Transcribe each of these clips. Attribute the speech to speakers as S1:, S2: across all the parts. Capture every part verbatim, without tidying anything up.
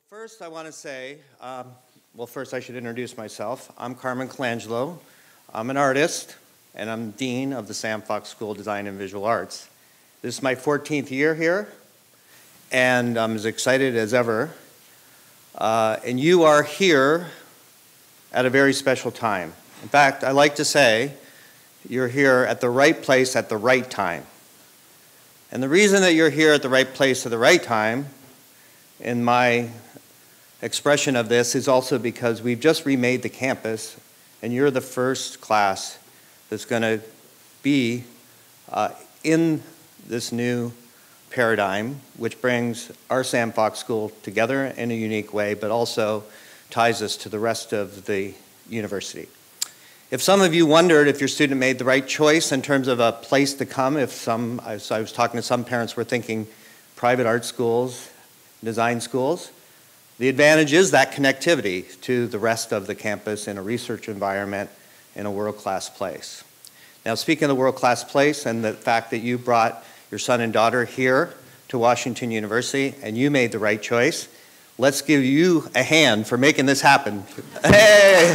S1: First, I want to say, um, well, first I should introduce myself. I'm Carmen Colangelo. I'm an artist, and I'm Dean of the Sam Fox School of Design and Visual Arts. This is my fourteenth year here, and I'm as excited as ever. Uh, and you are here at a very special time. In fact, I like to say you're here at the right place at the right time. And the reason that you're here at the right place at the right time, in my expression of this, is also because we've just remade the campus, and you're the first class that's going to be uh, in this new paradigm, which brings our Sam Fox School together in a unique way, but also ties us to the rest of the university. If some of you wondered if your student made the right choice in terms of a place to come, if some, as I was talking to some parents, were thinking private art schools, design schools, the advantage is that connectivity to the rest of the campus in a research environment in a world-class place. Now, speaking of the world-class place and the fact that you brought your son and daughter here to Washington University and you made the right choice, let's give you a hand for making this happen. Hey!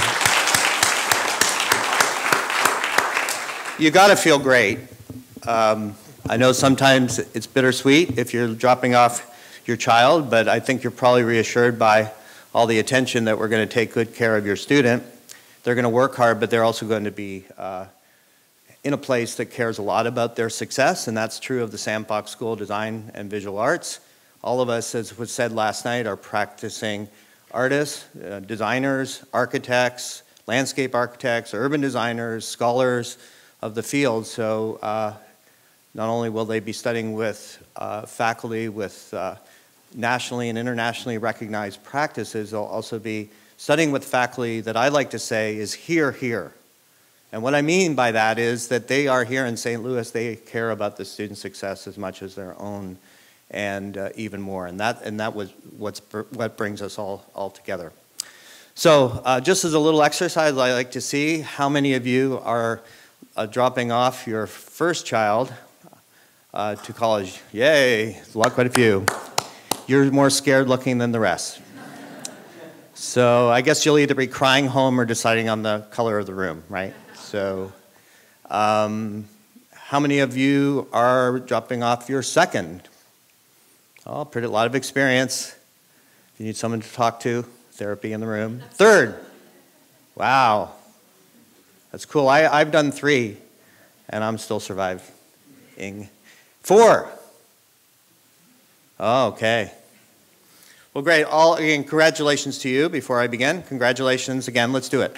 S1: You gotta feel great. Um, I know sometimes it's bittersweet if you're dropping off your child, but I think you're probably reassured by all the attention that we're going to take good care of your student. They're going to work hard, but they're also going to be uh, in a place that cares a lot about their success, and that's true of the Sam Fox School of Design and Visual Arts. All of us, as was said last night, are practicing artists, uh, designers, architects, landscape architects, urban designers, scholars of the field. So uh, not only will they be studying with uh, faculty with uh, nationally and internationally recognized practices, they'll also be studying with faculty that I like to say is here, here. And what I mean by that is that they are here in Saint Louis, they care about the student success as much as their own, and uh, even more. And that, and that was what's, what brings us all, all together. So uh, just as a little exercise, I like to see how many of you are uh, dropping off your first child uh, to college. Yay, a lot, quite a few. You're more scared looking than the rest. So I guess you'll either be crying home or deciding on the color of the room, right? So um, how many of you are dropping off your second? Oh, pretty a lot of experience. If you need someone to talk to, therapy in the room. Third. Wow. That's cool. I, I've done three, and I'm still surviving. Four. Oh, okay. Well, great. All, again, congratulations to you before I begin. Congratulations again. Let's do it.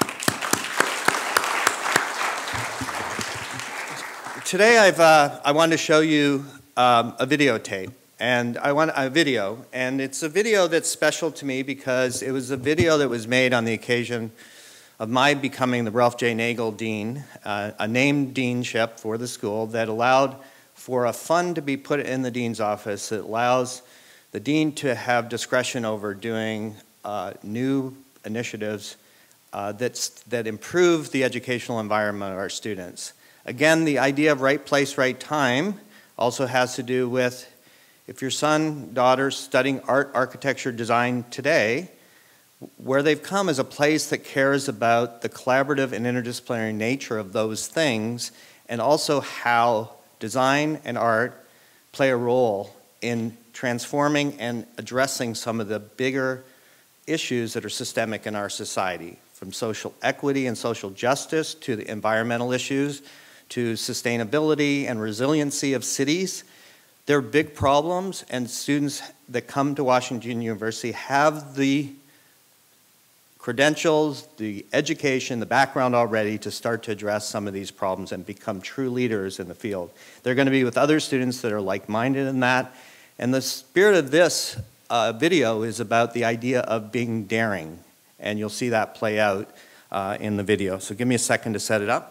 S1: Today, I've, uh, I wanted to show you um, a videotape, and I want a video, and it's a video that's special to me because it was a video that was made on the occasion of my becoming the Ralph J. Nagel Dean, uh, a named deanship for the school that allowed for a fund to be put in the dean's office that allows the dean to have discretion over doing uh, new initiatives uh, that's, that improve the educational environment of our students. Again, the idea of right place, right time also has to do with if your son, daughter's studying art, architecture, design today, where they've come is a place that cares about the collaborative and interdisciplinary nature of those things, and also how design and art play a role in transforming and addressing some of the bigger issues that are systemic in our society, from social equity and social justice to the environmental issues, to sustainability and resiliency of cities. They're big problems, and students that come to Washington University have the credentials, the education, the background already to start to address some of these problems and become true leaders in the field. They're going to be with other students that are like-minded in that. And the spirit of this uh, video is about the idea of being daring. And you'll see that play out uh, in the video. So give me a second to set it up.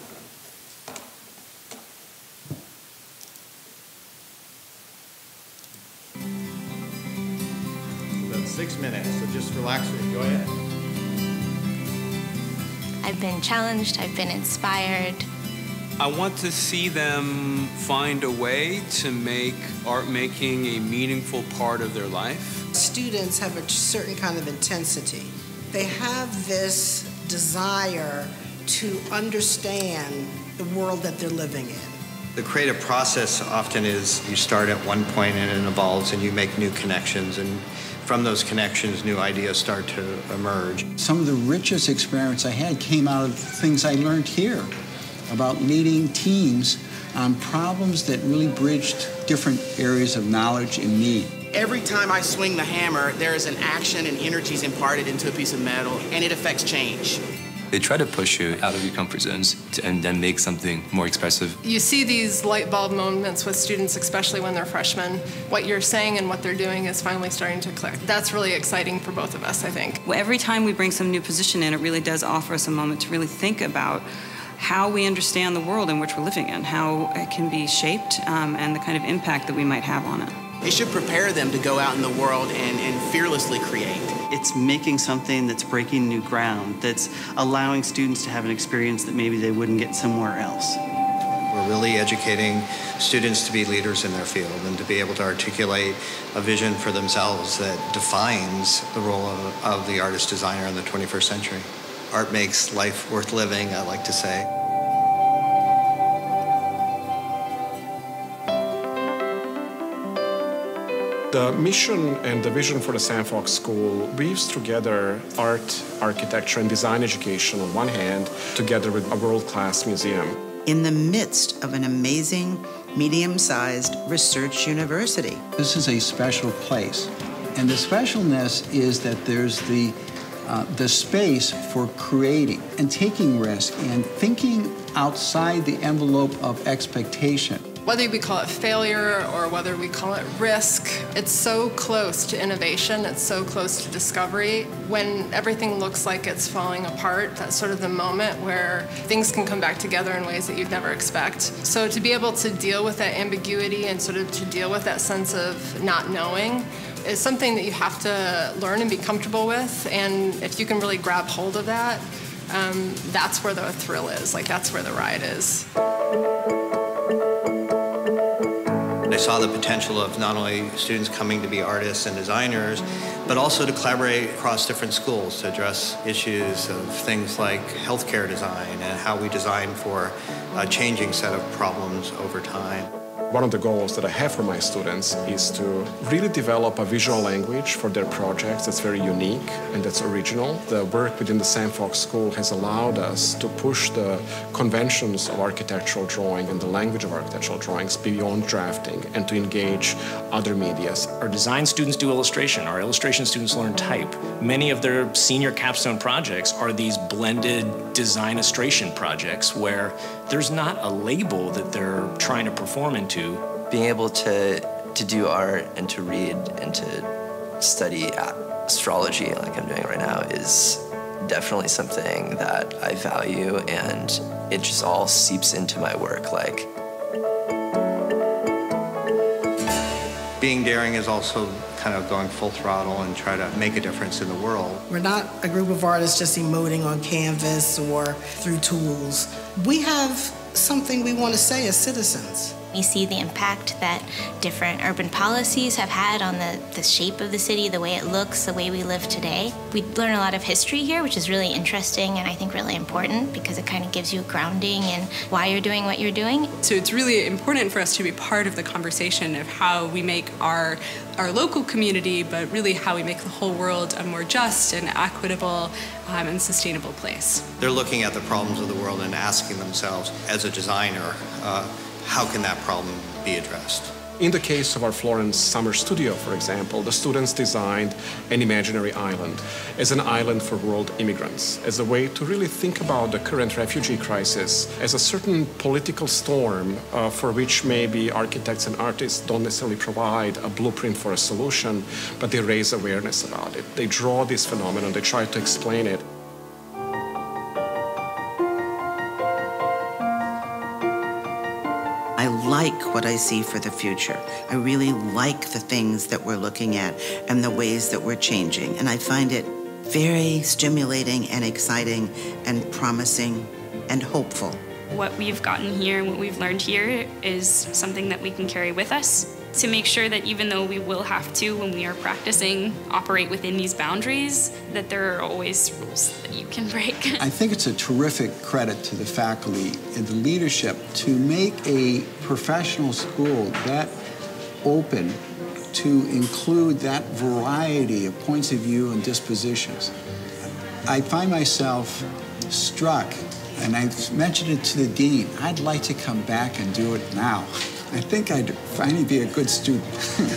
S1: About six minutes, so just relax and enjoy it.
S2: I've been challenged, I've been inspired, I want to see them find a way to make art making a meaningful part of their life.
S3: Students have a certain kind of intensity. They have this desire to understand the world that they're living in.
S1: The creative process often is you start at one point and it evolves and you make new connections, and from those connections new ideas start to emerge.
S4: Some of the richest experience I had came out of things I learned here about leading teams on problems that really bridged different areas of knowledge and need.
S5: Every time I swing the hammer, there is an action and energy is imparted into a piece of metal, and it affects change.
S6: They try to push you out of your comfort zones to, and then make something more expressive.
S7: You see these light bulb moments with students, especially when they're freshmen. What you're saying and what they're doing is finally starting to click. That's really exciting for both of us, I think.
S8: Well, every time we bring some new position in, it really does offer us a moment to really think about how we understand the world in which we're living in, how it can be shaped, um, and the kind of impact that we might have on it.
S5: It should prepare them to go out in the world and, and fearlessly create.
S9: It's making something that's breaking new ground, that's allowing students to have an experience that maybe they wouldn't get somewhere else.
S1: We're really educating students to be leaders in their field and to be able to articulate a vision for themselves that defines the role of, of the artist designer in the twenty-first century. Art makes life worth living, I like to say.
S10: The mission and the vision for the Sandfox School weaves together art, architecture, and design education on one hand, together with a world-class museum.
S11: In the midst of an amazing, medium-sized research university.
S4: This is a special place, and the specialness is that there's the, uh, the space for creating and taking risk and thinking outside the envelope of expectation.
S7: Whether we call it failure or whether we call it risk, it's so close to innovation, it's so close to discovery. When everything looks like it's falling apart, that's sort of the moment where things can come back together in ways that you'd never expect. So to be able to deal with that ambiguity and sort of to deal with that sense of not knowing is something that you have to learn and be comfortable with. And if you can really grab hold of that, um, that's where the thrill is, like that's where the ride is.
S1: I saw the potential of not only students coming to be artists and designers, but also to collaborate across different schools to address issues of things like healthcare design and how we design for a changing set of problems over time.
S10: One of the goals that I have for my students is to really develop a visual language for their projects that's very unique and that's original. The work within the Sandfox School has allowed us to push the conventions of architectural drawing and the language of architectural drawings beyond drafting and to engage other medias.
S12: Our design students do illustration. Our illustration students learn type. Many of their senior capstone projects are these blended design illustration projects where there's not a label that they're trying to perform into.
S6: Being able to, to do art and to read and to study astrology like I'm doing right now is definitely something that I value, and it just all seeps into my work. Like,
S1: being daring is also kind of going full throttle and try to make a difference in the world.
S3: We're not a group of artists just emoting on canvas or through tools. We have something we want to say as citizens.
S13: We see the impact that different urban policies have had on the, the shape of the city, the way it looks, the way we live today. We learn a lot of history here, which is really interesting and I think really important because it kind of gives you a grounding in why you're doing what you're doing.
S14: So it's really important for us to be part of the conversation of how we make our, our local community, but really how we make the whole world a more just and equitable um, and sustainable place.
S1: They're looking at the problems of the world and asking themselves, as a designer, uh, how can that problem be addressed?
S10: In the case of our Florence summer studio, for example, the students designed an imaginary island as an island for world immigrants, as a way to really think about the current refugee crisis as a certain political storm uh, for which maybe architects and artists don't necessarily provide a blueprint for a solution, but they raise awareness about it. They draw this phenomenon, they try to explain it.
S11: I like what I see for the future. I really like the things that we're looking at and the ways that we're changing. And I find it very stimulating and exciting and promising and hopeful.
S15: what we've gotten here and what we've learned here is something that we can carry with us to make sure that even though we will have to, when we are practicing, operate within these boundaries, that there are always rules that you can break.
S4: I think it's a terrific credit to the faculty and the leadership to make a professional school that open to include that variety of points of view and dispositions. I find myself struck, and I've mentioned it to the dean, I'd like to come back and do it now. I think I'd finally be a good student.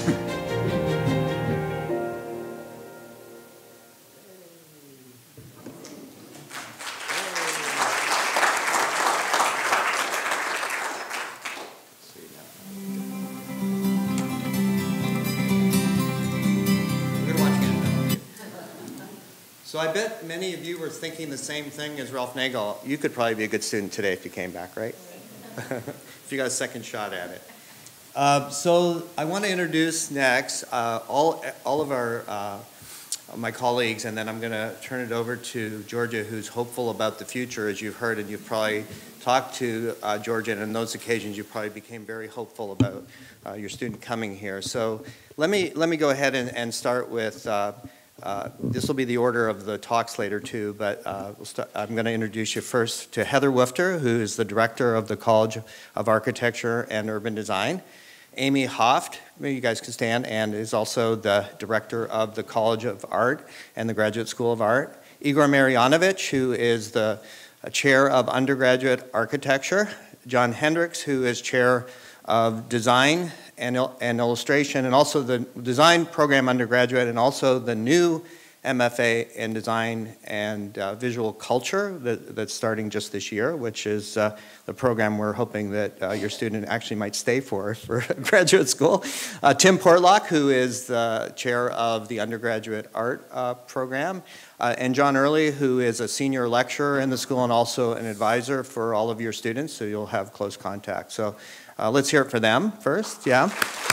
S1: So I bet many of you were thinking the same thing as Ralph Nagel. You could probably be a good student today if you came back, right? If you got a second shot at it. Uh, so I want to introduce next uh, all, all of our, uh, my colleagues, and then I'm going to turn it over to Georgia, who's hopeful about the future, as you've heard, and you've probably talked to uh, Georgia, and on those occasions you probably became very hopeful about uh, your student coming here. So let me, let me go ahead and, and start with uh, Uh, this will be the order of the talks later too, but uh, we'll start, I'm going to introduce you first to Heather Woofter, who is the director of the College of Architecture and Urban Design. Amy Hoft, maybe you guys can stand, and is also the director of the College of Art and the Graduate School of Art. Igor Marjanovic, who is the uh, chair of undergraduate architecture. John Hendricks, who is chair of design and, and illustration, and also the design program undergraduate, and also the new M F A in design and uh, visual culture that, that's starting just this year, which is uh, the program we're hoping that uh, your student actually might stay for for graduate school. Uh, Tim Portlock, who is the chair of the undergraduate art uh, program, uh, and John Early, who is a senior lecturer in the school and also an advisor for all of your students, so you'll have close contact. So uh, let's hear it for them first, yeah.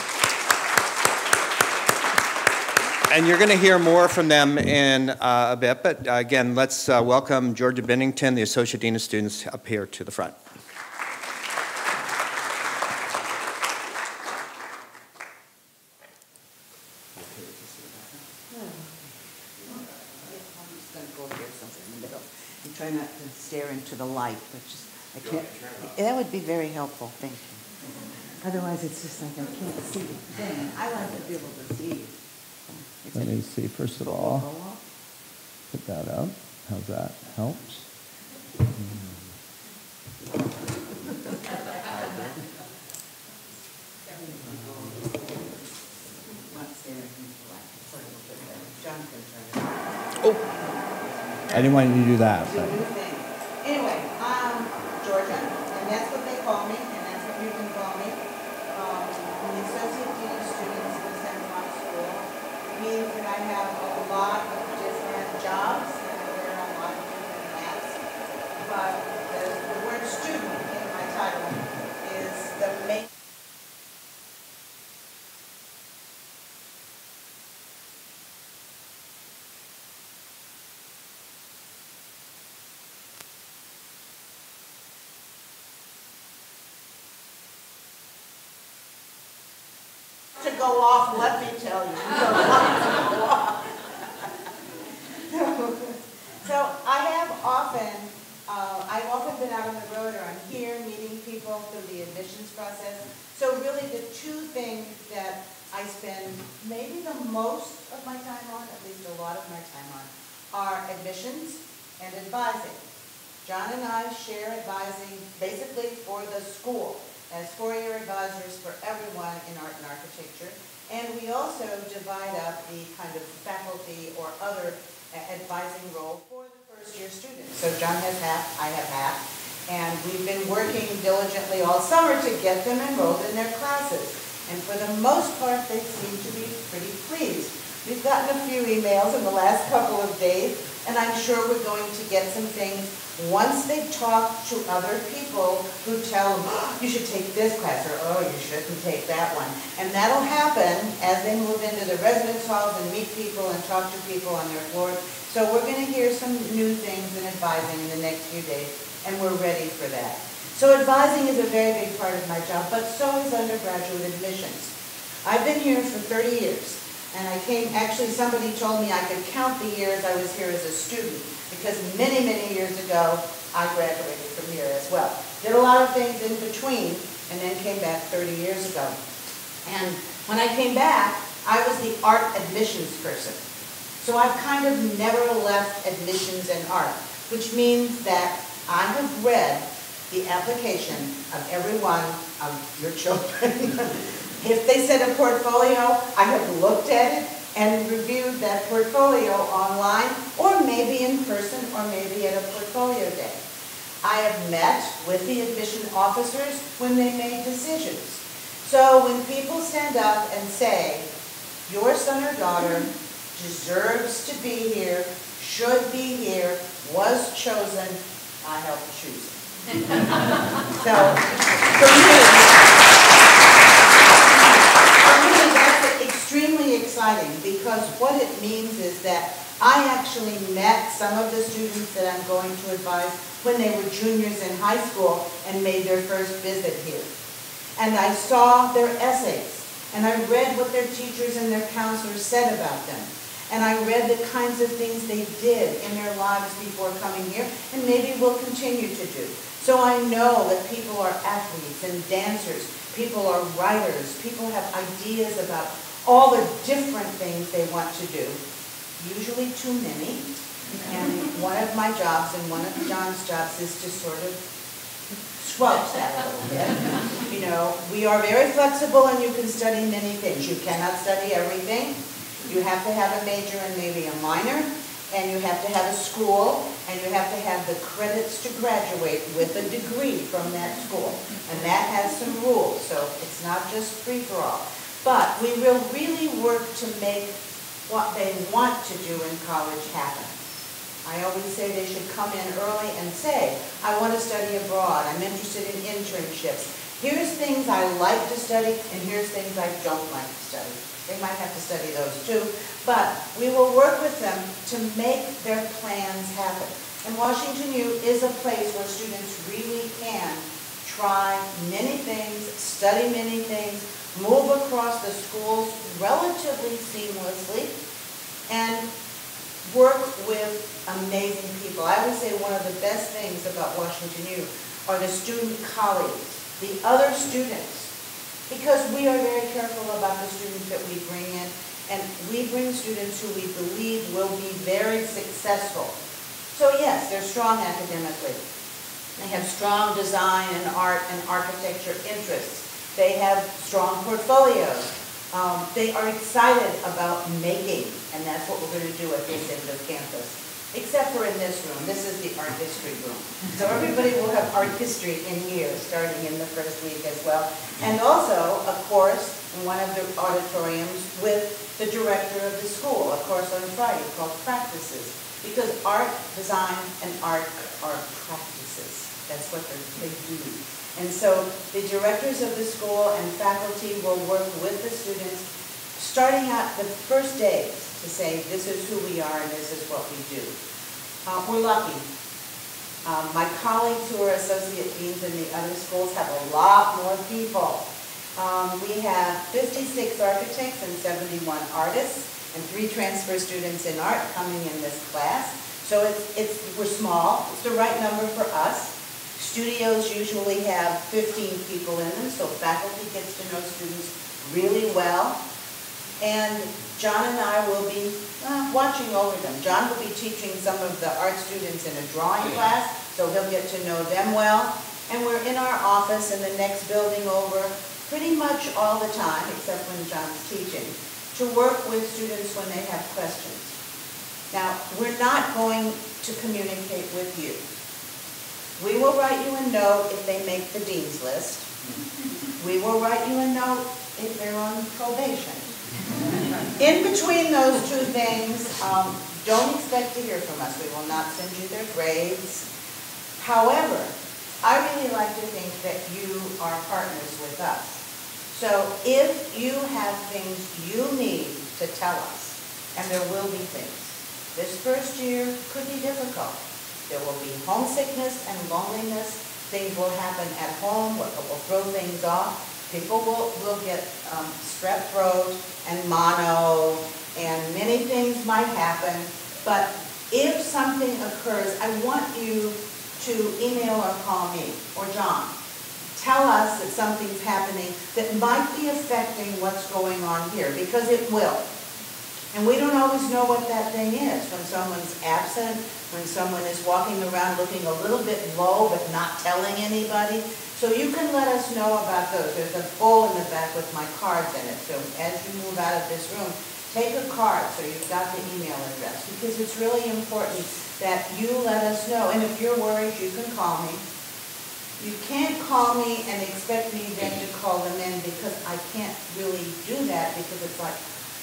S1: And you're going to hear more from them in uh, a bit, but uh, again, let's uh, welcome Georgia Bennington, the Associate Dean of Students, up here to the front.
S11: Try not to stare into the light, but just, I can't, that would be very helpful, thank you. Otherwise, it's just like I can't see the thing. I like to be able to see.
S1: Let me see, first of all, put that up. How's that? Helps. Oh, I didn't want you to do that. But.
S16: Anyway, I'm Georgia, and that's what they call me, and that's what you can call me. Um, I'm the Associate Dean of Students in the Center Mountain School. It means that I have a lot of different jobs, and I wear a lot of different hats. But the, the word student in my title is the main. To go off, let me tell you. You don't want to go off. So I have often, uh, I've often been out on the road, or I'm here meeting people through the admissions process. So really the two things that I spend maybe the most of my time on, at least a lot of my time on, are admissions and advising. John and I share advising basically for the school, as four-year advisors for everyone in art and architecture. And we also divide up the kind of faculty or other advising role for the first-year students. So John has half, I have half, and we've been working diligently all summer to get them enrolled in their classes. And for the most part, they seem to be pretty pleased. We've gotten a few emails in the last couple of days, and I'm sure we're going to get some things once they talk to other people who tell them, oh, you should take this class, or oh, you shouldn't take that one. And that'll happen as they move into the residence halls and meet people and talk to people on their floors. So we're going to hear some new things in advising in the next few days, and we're ready for that. So advising is a very big part of my job, but so is undergraduate admissions. I've been here for thirty years, and I came, actually somebody told me I could count the years I was here as a student, because many, many years ago, I graduated from here as well. Did a lot of things in between, and then came back thirty years ago. And when I came back, I was the art admissions person. So I've kind of never left admissions and art, which means that I have read the application of every one of your children. If they sent a portfolio, I have looked at it and reviewed that portfolio online, or maybe in person, or maybe at a portfolio day. I have met with the admission officers when they made decisions. So when people stand up and say, your son or daughter deserves to be here, should be here, was chosen, I help choose it. So, for me, for me, that's extremely exciting, because what it means is that I actually met some of the students that I'm going to advise when they were juniors in high school and made their first visit here. And I saw their essays, and I read what their teachers and their counselors said about them. And I read the kinds of things they did in their lives before coming here, and maybe will continue to do. So I know that people are athletes and dancers, people are writers, people have ideas about all the different things they want to do, usually too many. And one of my jobs and one of John's jobs is to sort of squelch that a little bit. You know, we are very flexible and you can study many things. You cannot study everything. You have to have a major and maybe a minor, and you have to have a school, and you have to have the credits to graduate with a degree from that school. And that has some rules, so it's not just free-for-all. But we will really work to make what they want to do in college happen. I always say they should come in early and say, I want to study abroad, I'm interested in internships. Here's things I like to study, and here's things I don't like to study. They might have to study those too, but we will work with them to make their plans happen. And Washington U is a place where students really can try many things, study many things, move across the schools relatively seamlessly, and work with amazing people. I would say one of the best things about Washington U are the student colleagues, the other students, because we are very careful about the students that we bring in, and we bring students who we believe will be very successful. So yes, they're strong academically. They have strong design and art and architecture interests. They have strong portfolios. Um, they are excited about making, and that's what we're going to do at this end of campus. Except for in this room. This is the art history room. So everybody will have art history in here, starting in the first week as well. And also a course in one of the auditoriums with the director of the school, a course on Friday called Practices. Because art, design, and art are practices. That's what they do. And so the directors of the school and faculty will work with the students, starting out the first days to say, this is who we are and this is what we do. Uh, we're lucky. Um, my colleagues who are associate deans in the other schools have a lot more people. Um, we have fifty-six architects and seventy-one artists, and three transfer students in art coming in this class. So it's, it's, we're small. It's the right number for us. Studios usually have fifteen people in them, so faculty gets to know students really well. And John and I will be uh, watching over them. John will be teaching some of the art students in a drawing class, so he'll get to know them well. And we're in our office in the next building over pretty much all the time, except when John's teaching, to work with students when they have questions. Now, we're not going to communicate with you. We will write you a note if they make the dean's list. We will write you a note if they're on probation. In between those two things, um, don't expect to hear from us. We will not send you their grades. However, I really like to think that you are partners with us. So if you have things you need to tell us, and there will be things, this first year could be difficult. There will be homesickness and loneliness. things will happen at home, what will throw things off. People will, will get um, strep throat and mono, and many things might happen. But if something occurs, I want you to email or call me, or John. Tell us that something's happening that might be affecting what's going on here, because it will. And we don't always know what that thing is. When someone's absent, when someone is walking around looking a little bit low but not telling anybody. So you can let us know about those. There's a bowl in the back with my cards in it. So as you move out of this room, take a card so you've got the email address, because it's really important that you let us know. And if you're worried, you can call me. You can't call me and expect me then to call them in, because I can't really do that, because it's like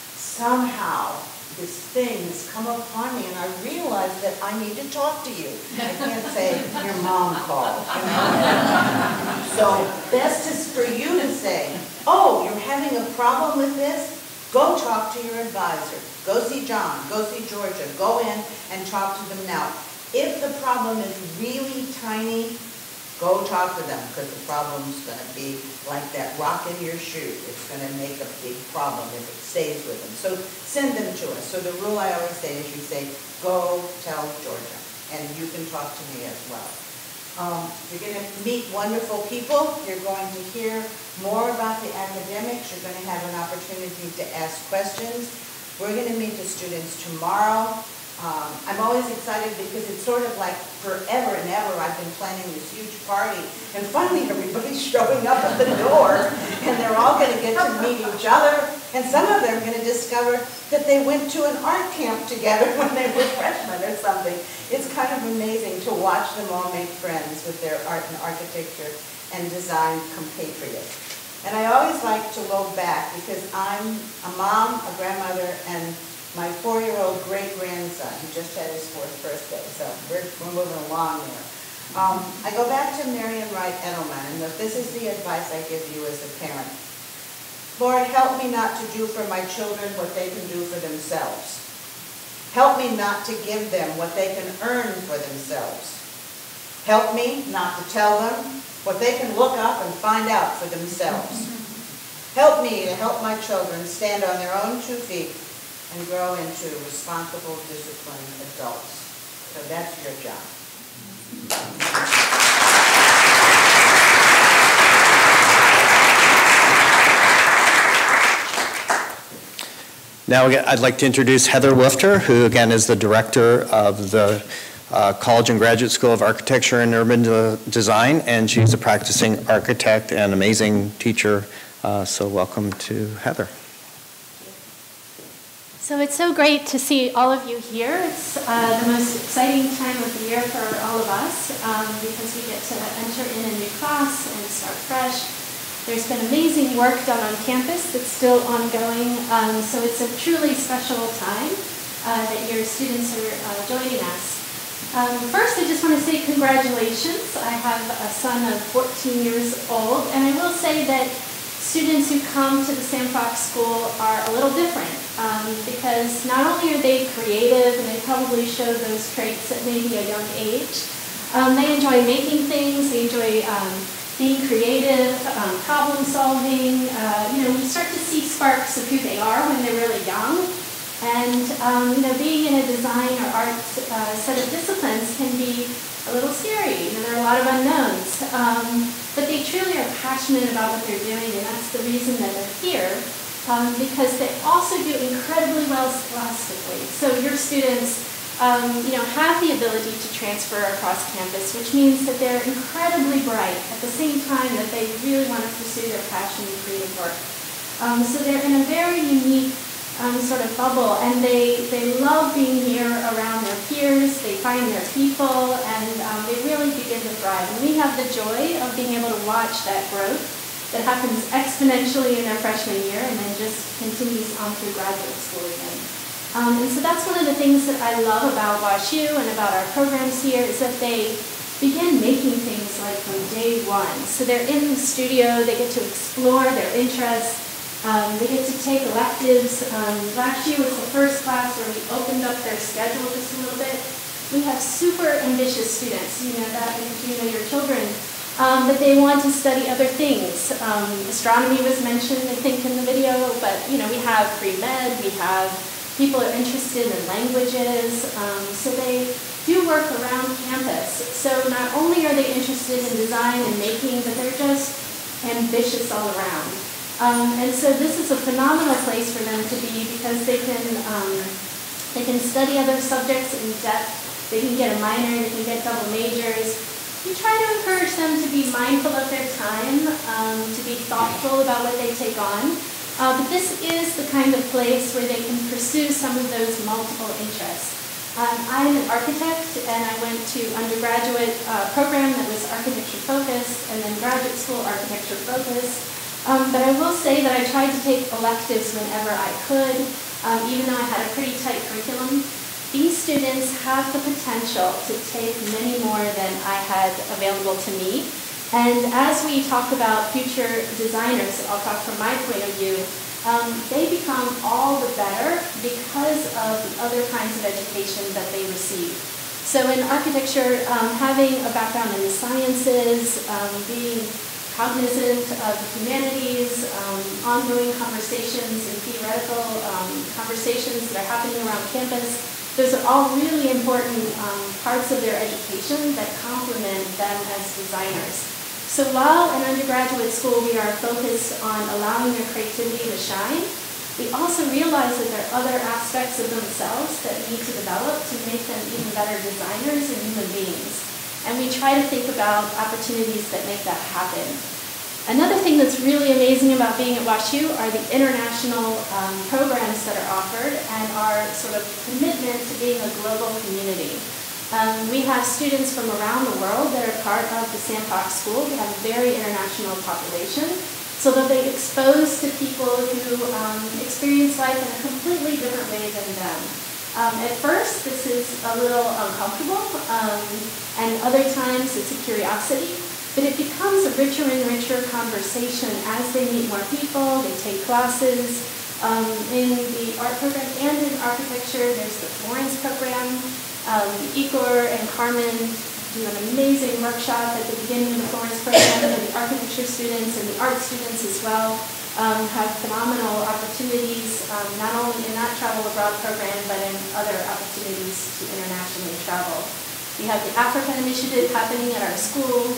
S16: somehow this thing has come upon me and I realize that I need to talk to you. I can't say, your mom called. You know? So best is for you to say, oh, you're having a problem with this? Go talk to your advisor. Go see John. Go see Georgia. Go in and talk to them now. If the problem is really tiny, go talk to them, because the problem's going to be like that rock in your shoe. It's going to make a big problem if it stays with them. So send them to us. So the rule I always say is you say, go tell Georgia, and you can talk to me as well. Um, you're going to meet wonderful people. You're going to hear more about the academics. You're going to have an opportunity to ask questions. We're going to meet the students tomorrow. Um, I'm always excited because it's sort of like forever and ever I've been planning this huge party, and finally everybody's showing up at the door, and they're all going to get to meet each other, and some of them are going to discover that they went to an art camp together when they were freshmen or something. It's kind of amazing to watch them all make friends with their art and architecture and design compatriots. And I always like to look back, because I'm a mom, a grandmother, and my four-year-old great-grandson, who just had his fourth birthday, so we're, we're moving along there. Um, I go back to Marian Wright Edelman, and this is the advice I give you as a parent. Lord, help me not to do for my children what they can do for themselves. Help me not to give them what they can earn for themselves. Help me not to tell them what they can look up and find out for themselves. Help me to help my children stand on their own two feet and grow into responsible, disciplined adults. So that's your job.
S1: Now I'd like to introduce Heather Wolfter, who again is the director of the uh, College and Graduate School of Architecture and Urban De Design, and she's a practicing architect and amazing teacher. Uh, so welcome to Heather.
S17: So it's so great to see all of you here. It's uh, the most exciting time of the year for all of us um, because we get to enter in a new class and start fresh. There's been amazing work done on campus that's still ongoing, um, so it's a truly special time uh, that your students are uh, joining us. Um, first, I just want to say congratulations. I have a son of fourteen years old, and I will say that students who come to the Sam Fox School are a little different um, because not only are they creative, and they probably show those traits at maybe a young age, um, they enjoy making things, they enjoy um, being creative, um, problem solving. Uh, you know, you start to see sparks of who they are when they're really young. And um, you know, being in a design or art uh, set of disciplines can be a little scary. You know, there are a lot of unknowns. Um, but they truly are passionate about what they're doing, and that's the reason that they're here, um, because they also do incredibly well scholastically. So your students um, you know, have the ability to transfer across campus, which means that they're incredibly bright at the same time that they really want to pursue their passion in creative work. Um, so they're in a very unique Um, sort of bubble, and they, they love being here around their peers, they find their people, and um, they really begin to thrive. And we have the joy of being able to watch that growth that happens exponentially in their freshman year and then just continues on through graduate school again. Um, and so that's one of the things that I love about WashU and about our programs here is that they begin making things like from day one. So they're in the studio, they get to explore their interests. Um, they get to take electives. Um, last year was the first class where we opened up their schedule just a little bit. We have super ambitious students. You know that because you know your children Um, but they want to study other things. Um, astronomy was mentioned, I think, in the video, but you know, we have pre-med, we have people are interested in languages, um, so they do work around campus. So not only are they interested in design and making, but they're just ambitious all around. Um, and so this is a phenomenal place for them to be because they can, um, they can study other subjects in depth, they can get a minor, they can get double majors. We try to encourage them to be mindful of their time, um, to be thoughtful about what they take on. Uh, but this is the kind of place where they can pursue some of those multiple interests. Um, I'm an architect, and I went to undergraduate uh, program that was architecture focused, and then graduate school architecture focused. Um, but I will say that I tried to take electives whenever I could, um, even though I had a pretty tight curriculum. These students have the potential to take many more than I had available to me. And as we talk about future designers, I'll talk from my point of view, um, they become all the better because of the other kinds of education that they receive. So in architecture, um, having a background in the sciences, um, being cognizant of the humanities, um, ongoing conversations and theoretical um, conversations that are happening around campus, those are all really important um, parts of their education that complement them as designers. So while in undergraduate school we are focused on allowing their creativity to shine, we also realize that there are other aspects of themselves that need to develop to make them even better designers and human beings. And we try to think about opportunities that make that happen. Another thing that's really amazing about being at WashU are the international um, programs that are offered and our sort of commitment to being a global community. Um, we have students from around the world that are part of the Sandbox School. We have a very international population, so that they expose to people who um, experience life in a completely different way than them. Um, at first, this is a little uncomfortable, um, and other times it's a curiosity. But it becomes a richer and richer conversation as they meet more people, they take classes. Um, in the art program and in architecture, there's the Florence program. Um, Igor and Carmen do an amazing workshop at the beginning of the Florence program, and the architecture students and the art students as well um, have phenomenal opportunities, um, not only in that travel abroad program, but in other opportunities to internationally travel. We have the Africa Initiative happening at our school.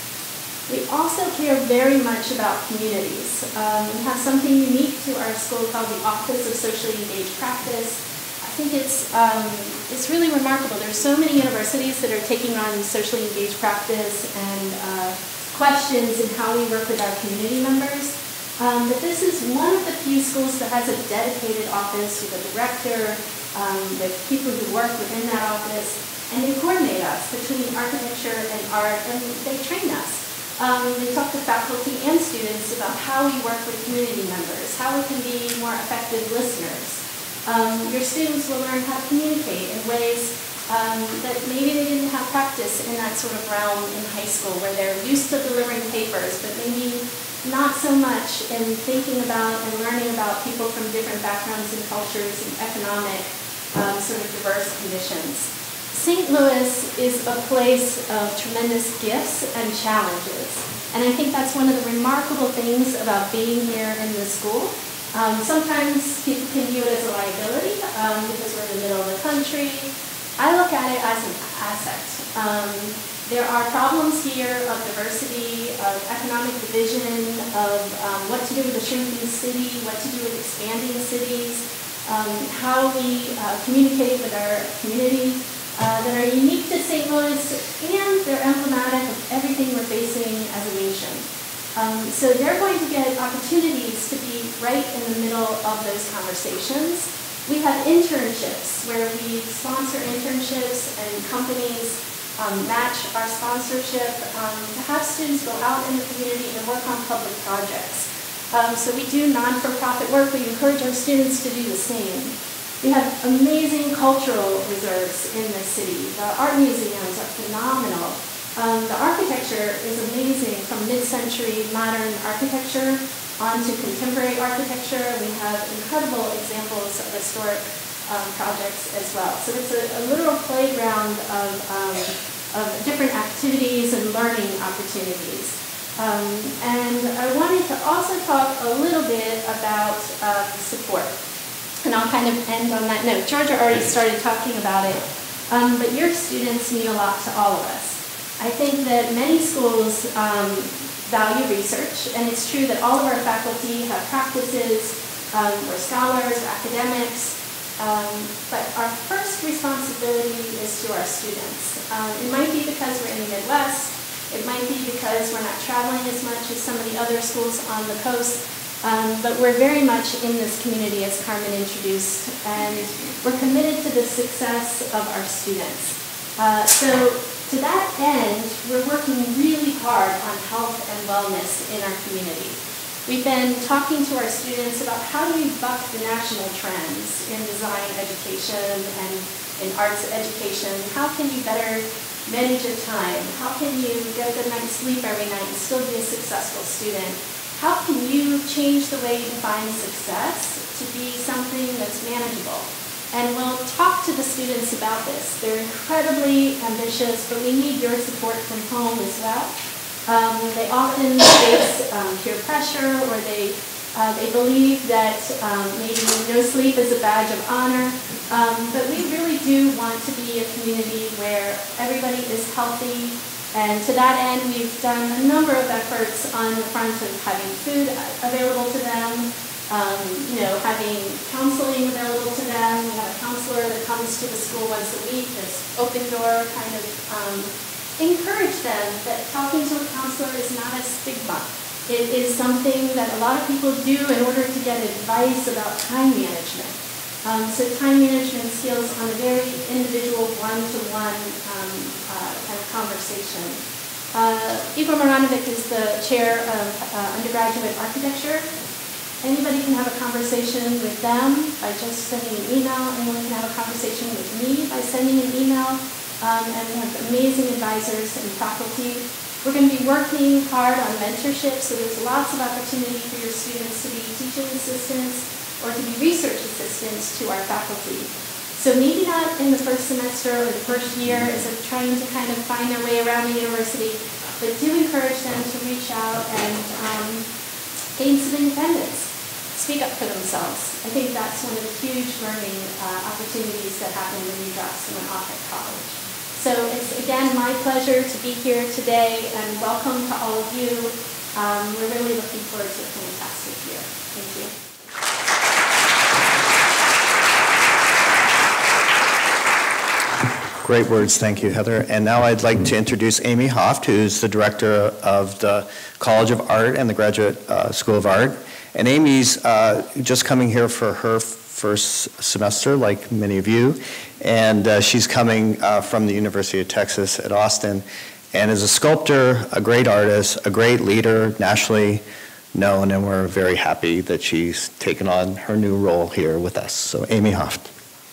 S17: We also care very much about communities. Um, we have something unique to our school called the Office of Socially Engaged Practice. I think it's, um, it's really remarkable. There's so many universities that are taking on socially engaged practice and uh, questions in how we work with our community members. Um, but this is one of the few schools that has a dedicated office with a director, um, with people who work within that office, and they coordinate us between architecture and art, and they train us. Um, they talk to faculty and students about how we work with community members, how we can be more effective listeners. Um, your students will learn how to communicate in ways um, that maybe they didn't have practice in that sort of realm in high school, where they're used to delivering papers, but maybe not so much in thinking about and learning about people from different backgrounds and cultures and economic um, sort of diverse conditions. Saint Louis is a place of tremendous gifts and challenges. And I think that's one of the remarkable things about being here in the school. Um, sometimes people can view it as a liability um, because we're in the middle of the country. I look at it as an asset. Um, there are problems here of diversity, of economic division, of um, what to do with a shrinking city, what to do with expanding cities, um, how we uh, communicate with our community. Uh, that are unique to Saint Louis, and they're emblematic of everything we're facing as a nation. Um, so they're going to get opportunities to be right in the middle of those conversations. We have internships where we sponsor internships, and companies um, match our sponsorship um, to have students go out in the community and work on public projects. Um, so we do non-for-profit work. We encourage our students to do the same. We have amazing cultural reserves in the city. The art museums are phenomenal. Um, the architecture is amazing, from mid-century modern architecture on to contemporary architecture. We have incredible examples of historic um, projects as well. So it's a, a literal playground of um, of different activities and learning opportunities. Um, and I wanted to also talk a little bit about um, support. And I'll kind of end on that note. Georgia already started talking about it, um, but your students mean a lot to all of us. I think that many schools um, value research, and it's true that all of our faculty have practices, um, we're scholars, or academics, um, but our first responsibility is to our students. Um, it might be because we're in the Midwest, it might be because we're not traveling as much as some of the other schools on the coast, um, but we're very much in this community, as Carmen introduced, and we're committed to the success of our students. Uh, so to that end, we're working really hard on health and wellness in our community. We've been talking to our students about how do you buck the national trends in design education and in arts education. How can you better manage your time? How can you get a good night's sleep every night and still be a successful student? How can you change the way you define success to be something that's manageable? And we'll talk to the students about this. They're incredibly ambitious, but we need your support from home as well. Um, they often face um, peer pressure, or they, uh, they believe that um, maybe no sleep is a badge of honor. Um, but we really do want to be a community where everybody is healthy. And to that end, we've done a number of efforts on the front of having food available to them, Um, you know, having counseling available to them. We have a counselor that comes to the school once a week. There's open door kind of um, encourage them that talking to a counselor is not a stigma. It is something that a lot of people do in order to get advice about time management. Um, so time management skills on a very individual one-to-one um, uh, kind of conversation. Uh, Igor Maranovic is the chair of uh, undergraduate architecture. Anybody can have a conversation with them by just sending an email. Anyone can have a conversation with me by sending an email. Um, and we have amazing advisors and faculty. We're going to be working hard on mentorship, so there's lots of opportunity for your students to be teaching assistants or to be research assistants to our faculty. So maybe not in the first semester or the first year as they're trying to kind of find their way around the university, but do encourage them to reach out and um, gain some independence. Speak up for themselves. I think that's one of the huge learning uh, opportunities that happen when you drop someone off at college. So it's, again, my pleasure to be here today, and welcome to all of you. Um, we're really looking forward to a fantastic year. Thank you.
S1: Great words, thank you, Heather. And now I'd like to introduce Amy Hoft, who's the director of the College of Art and the Graduate uh, School of Art. And Amy's uh, just coming here for her first semester, like many of you, and uh, she's coming uh, from the University of Texas at Austin, and is a sculptor, a great artist, a great leader, nationally known, and we're very happy that she's taken on her new role here with us. So Amy Hoft.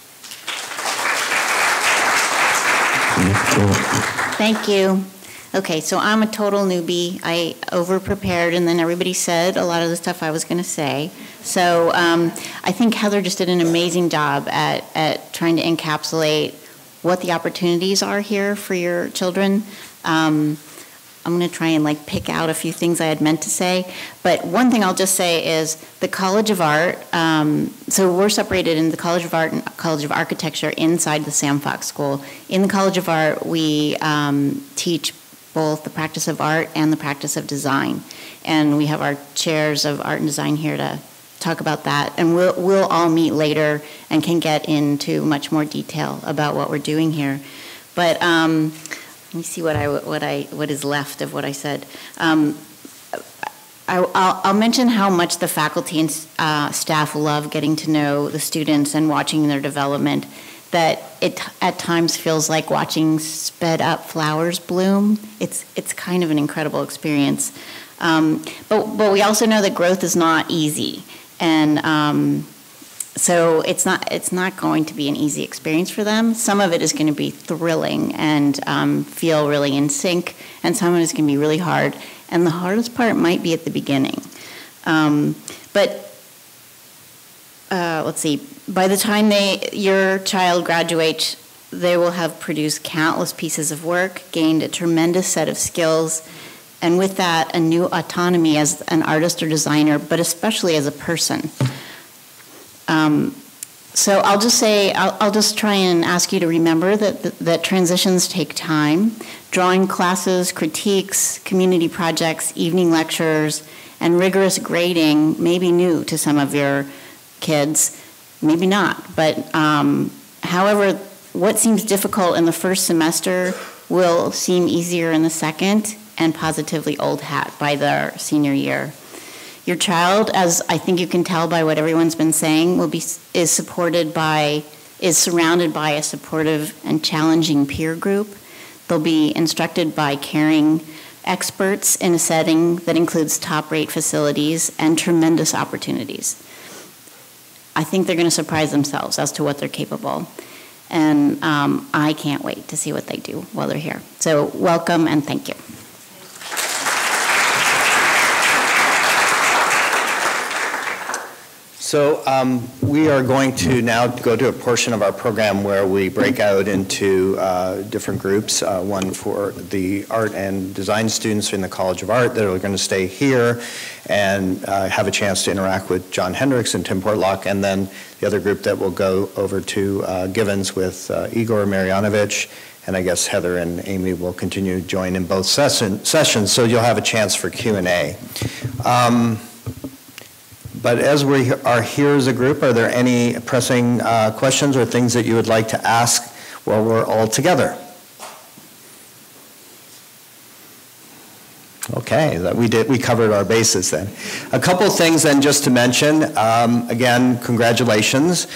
S18: Thank you. Okay, so I'm a total newbie. I over-prepared, and then everybody said a lot of the stuff I was going to say. So um, I think Heather just did an amazing job at, at trying to encapsulate what the opportunities are here for your children. Um, I'm going to try and like pick out a few things I had meant to say. But one thing I'll just say is the College of Art, um, so we're separated in the College of Art and College of Architecture inside the Sam Fox School. In the College of Art, we um, teach both the practice of art and the practice of design. And we have our chairs of art and design here to talk about that. And we'll, we'll all meet later and can get into much more detail about what we're doing here. But um, let me see what I, what I, what is left of what I said. Um, I, I'll, I'll mention how much the faculty and uh, staff love getting to know the students and watching their development, that it at times feels like watching sped up flowers bloom. It's, it's kind of an incredible experience. Um, but, but we also know that growth is not easy. And um, so it's not, it's not going to be an easy experience for them. Some of it is going to be thrilling and um, feel really in sync, and some of it is going to be really hard. And the hardest part might be at the beginning. Um, but uh, let's see, by the time they, your child graduates they will have produced countless pieces of work, gained a tremendous set of skills, and with that, a new autonomy as an artist or designer, but especially as a person. Um, so I'll just say, I'll, I'll just try and ask you to remember that, that, that transitions take time. Drawing classes, critiques, community projects, evening lectures, and rigorous grading may be new to some of your kids, maybe not, but um, however, what seems difficult in the first semester will seem easier in the second, and positively old hat by their senior year. Your child, as I think you can tell by what everyone's been saying, will be is supported by, is surrounded by a supportive and challenging peer group. They'll be instructed by caring experts in a setting that includes top-rate facilities and tremendous opportunities. I think they're going to surprise themselves as to what they're capable. And um, I can't wait to see what they do while they're here. So welcome and thank you.
S1: So um, we are going to now go to a portion of our program where we break out into uh, different groups, uh, one for the art and design students in the College of Art that are going to stay here and uh, have a chance to interact with John Hendricks and Tim Portlock, and then the other group that will go over to uh, Givens with uh, Igor Marjanovic, and I guess Heather and Amy will continue to join in both session, sessions, so you'll have a chance for Q and A. Um, But as we are here as a group, are there any pressing uh, questions or things that you would like to ask while we're all together? Okay, that we did. We covered our bases then. A couple of things then just to mention. Um, again, congratulations.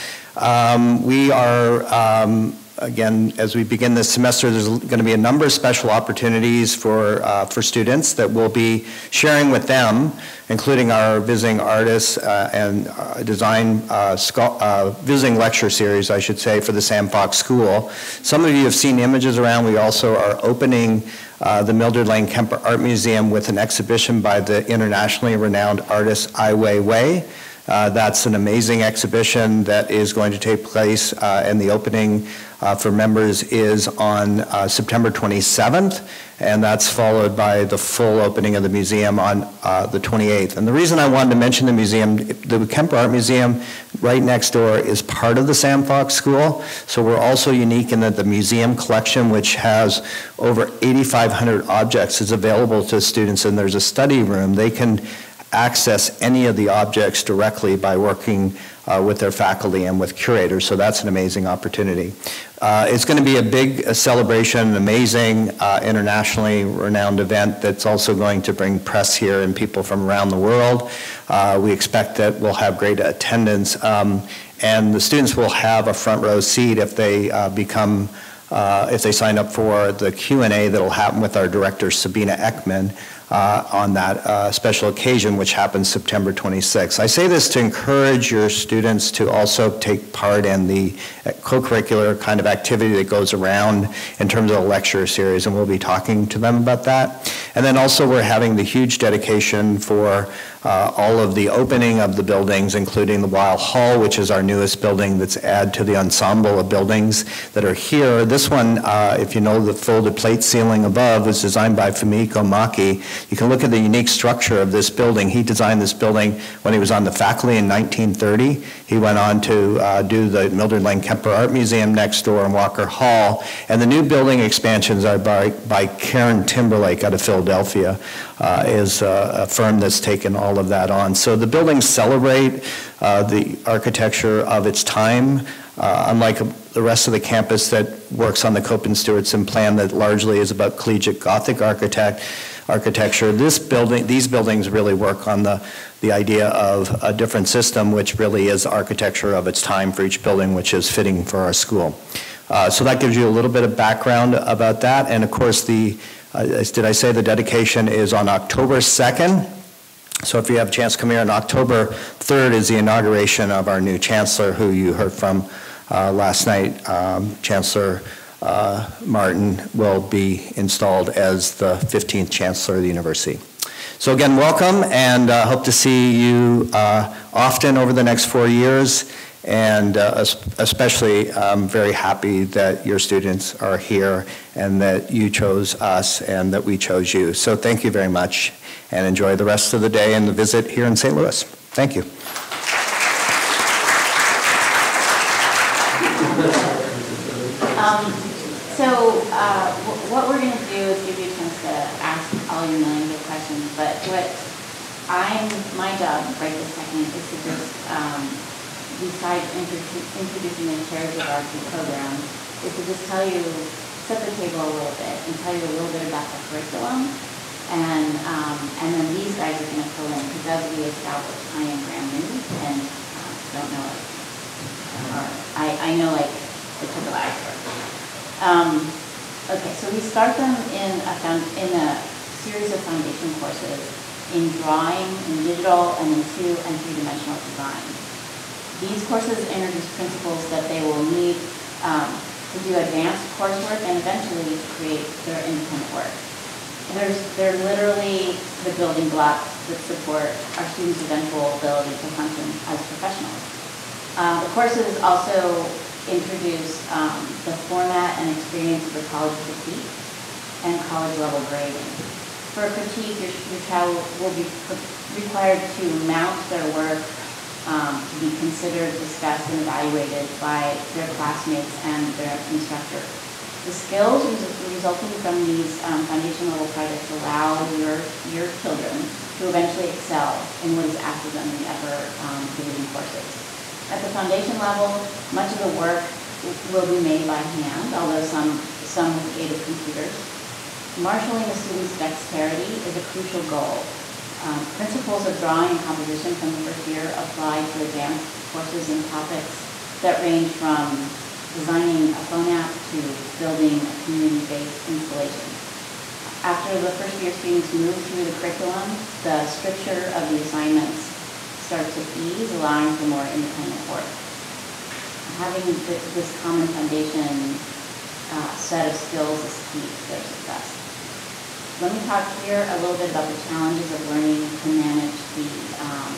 S1: Um, we are. Um, Again, as we begin this semester, there's going to be a number of special opportunities for uh, for students that we'll be sharing with them, including our visiting artists uh, and uh, design uh, uh, visiting lecture series, I should say, for the Sam Fox School. Some of you have seen images around. We also are opening uh, the Mildred Lane Kemper Art Museum with an exhibition by the internationally renowned artist Ai Weiwei. Uh, that's an amazing exhibition that is going to take place, uh, and the opening uh, for members is on uh, September twenty-seventh, and that's followed by the full opening of the museum on uh, the twenty-eighth. And the reason I wanted to mention the museum, the Kemper Art Museum right next door is part of the Sam Fox School, so we're also unique in that the museum collection, which has over eighty-five hundred objects, is available to students, and there's a study room. They can access any of the objects directly by working uh, with their faculty and with curators, so that's an amazing opportunity. Uh, it's going to be a big uh, celebration, an amazing uh, internationally renowned event that's also going to bring press here and people from around the world. Uh, we expect that we'll have great attendance, um, and the students will have a front row seat if they uh, become Uh, if they sign up for the Q and A that'll happen with our director, Sabina Ekman, uh, on that uh, special occasion, which happens September twenty-sixth. I say this to encourage your students to also take part in the co-curricular kind of activity that goes around in terms of a lecture series, and we'll be talking to them about that. And then also we're having the huge dedication for uh, all of the opening of the buildings, including the Weil Hall, which is our newest building that's add to the ensemble of buildings that are here. This one, uh, if you know the folded plate ceiling above, was designed by Fumiko Maki. You can look at the unique structure of this building. He designed this building when he was on the faculty in nineteen thirty. He went on to uh, do the Mildred Lane Kemper Art Museum next door in Walker Hall. And the new building expansions are by, by Karen Timberlake out of Philadelphia, uh, is uh, a firm that's taken all of that on. So the buildings celebrate uh, the architecture of its time, uh, unlike the rest of the campus that works on the Cope and Stewardson plan that largely is about collegiate Gothic architect, architecture. This building, these buildings really work on the, the idea of a different system, which really is architecture of its time for each building, which is fitting for our school. Uh, so that gives you a little bit of background about that. And of course, the, uh, did I say the dedication is on October second? So if you have a chance to come here, on October third is the inauguration of our new chancellor, who you heard from uh, last night. Um, Chancellor uh, Martin will be installed as the fifteenth chancellor of the university. So again, welcome, and uh, hope to see you uh, often over the next four years. And uh, es- especially, I'm very happy that your students are here and that you chose us and that we chose you. So thank you very much, and enjoy the rest of the day and the visit here in Saint Louis. Thank you.
S18: Um, so uh, w- what we're going to do is give you a chance to ask all your millions of questions, but what I'm, my job right this second is to just, um, besides intro- introducing the chairs of our two programs, is to just tell you, set the table a little bit and tell you a little bit about the curriculum, and um, and then these guys are going to fill in, because as we established, I am brand new and uh, don't know it. Or I, I know like the tip of the iceberg. Um, okay, so we start them in a found, in a series of foundation courses in drawing, in digital, and in two and three-dimensional design. These courses introduce principles that they will need um, to do advanced coursework and eventually to create their independent work. There's, they're literally the building blocks that support our students' eventual ability to function as professionals. Uh, the courses also introduce um, the format and experience of the college critique and college-level grading. For critique, your, your child will be required to mount their work um, to be considered, discussed, and evaluated by their classmates and their instructor. The skills resulting from these um, foundation level projects allow your, your children to eventually excel in what is asked of them in the upper um, division courses. At the foundation level, much of the work will be made by hand, although some, some with the aid of computers. Marshalling the student's dexterity is a crucial goal. Um, principles of drawing and composition from the first year apply to advanced courses and topics that range from designing a phone app to building a community-based installation. After the first year students move through the curriculum, the stricture of the assignments starts to ease, allowing for more independent work. Having th this common foundation uh, set of skills is key to their success. Let me talk here a little bit about the challenges of learning to manage the um,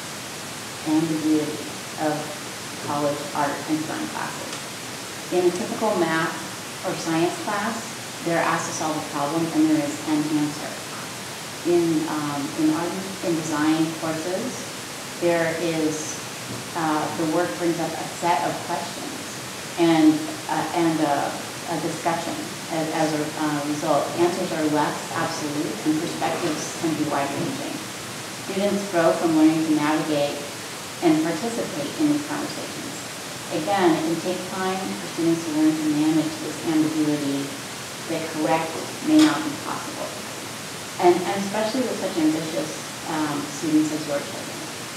S18: ambiguity of college art and design classes. In a typical math or science class, they're asked to solve a problem and there is an answer. In, um, in art and design courses, there is, uh, the work brings up a set of questions and, uh, and a, a discussion as, as a uh, result. Answers are less absolute and perspectives can be wide-ranging. Students grow from learning to navigate and participate in these conversations. Again, it can take time for students to learn to manage this ambiguity that correct may not be possible. And, and especially with such ambitious um, students as your children.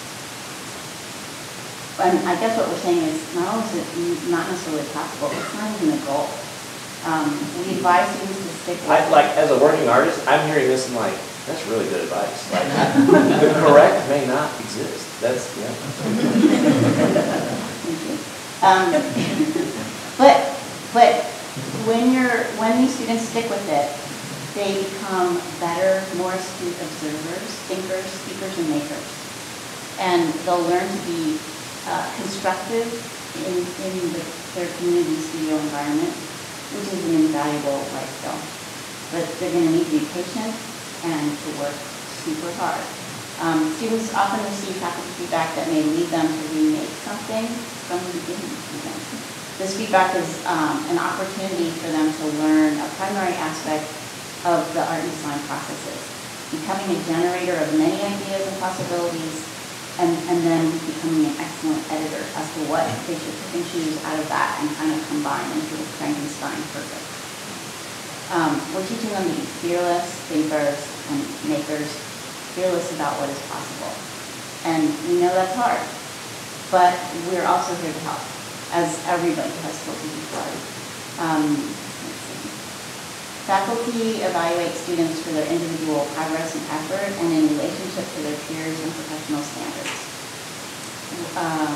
S18: And I guess what we're saying is not only is it not necessarily possible, it's not even a goal. Um, we advise students to stick with
S19: I, like, as a working artist, I'm hearing this and like, that's really good advice. Like, the correct may not exist. That's, yeah.
S18: Um, but but when you're when these students stick with it, they become better, more astute observers, thinkers, speakers, and makers, and they'll learn to be uh, constructive in in the, their community studio environment, which is an invaluable life skill. But they're going to need to be patient and to work super hard. Um, students often receive faculty feedback that may lead them to remake something from the beginning. This feedback is um, an opportunity for them to learn a primary aspect of the art and design processes, becoming a generator of many ideas and possibilities, and, and then becoming an excellent editor as to what they should pick and choose out of that and kind of combine into a Frankenstein perfect. Um, we're teaching them to be fearless thinkers and makers, fearless about what is possible. And we know that's hard, but we're also here to help, as everybody has spoken before. Um, faculty evaluate students for their individual progress and effort and in relationship to their peers and professional standards. Um,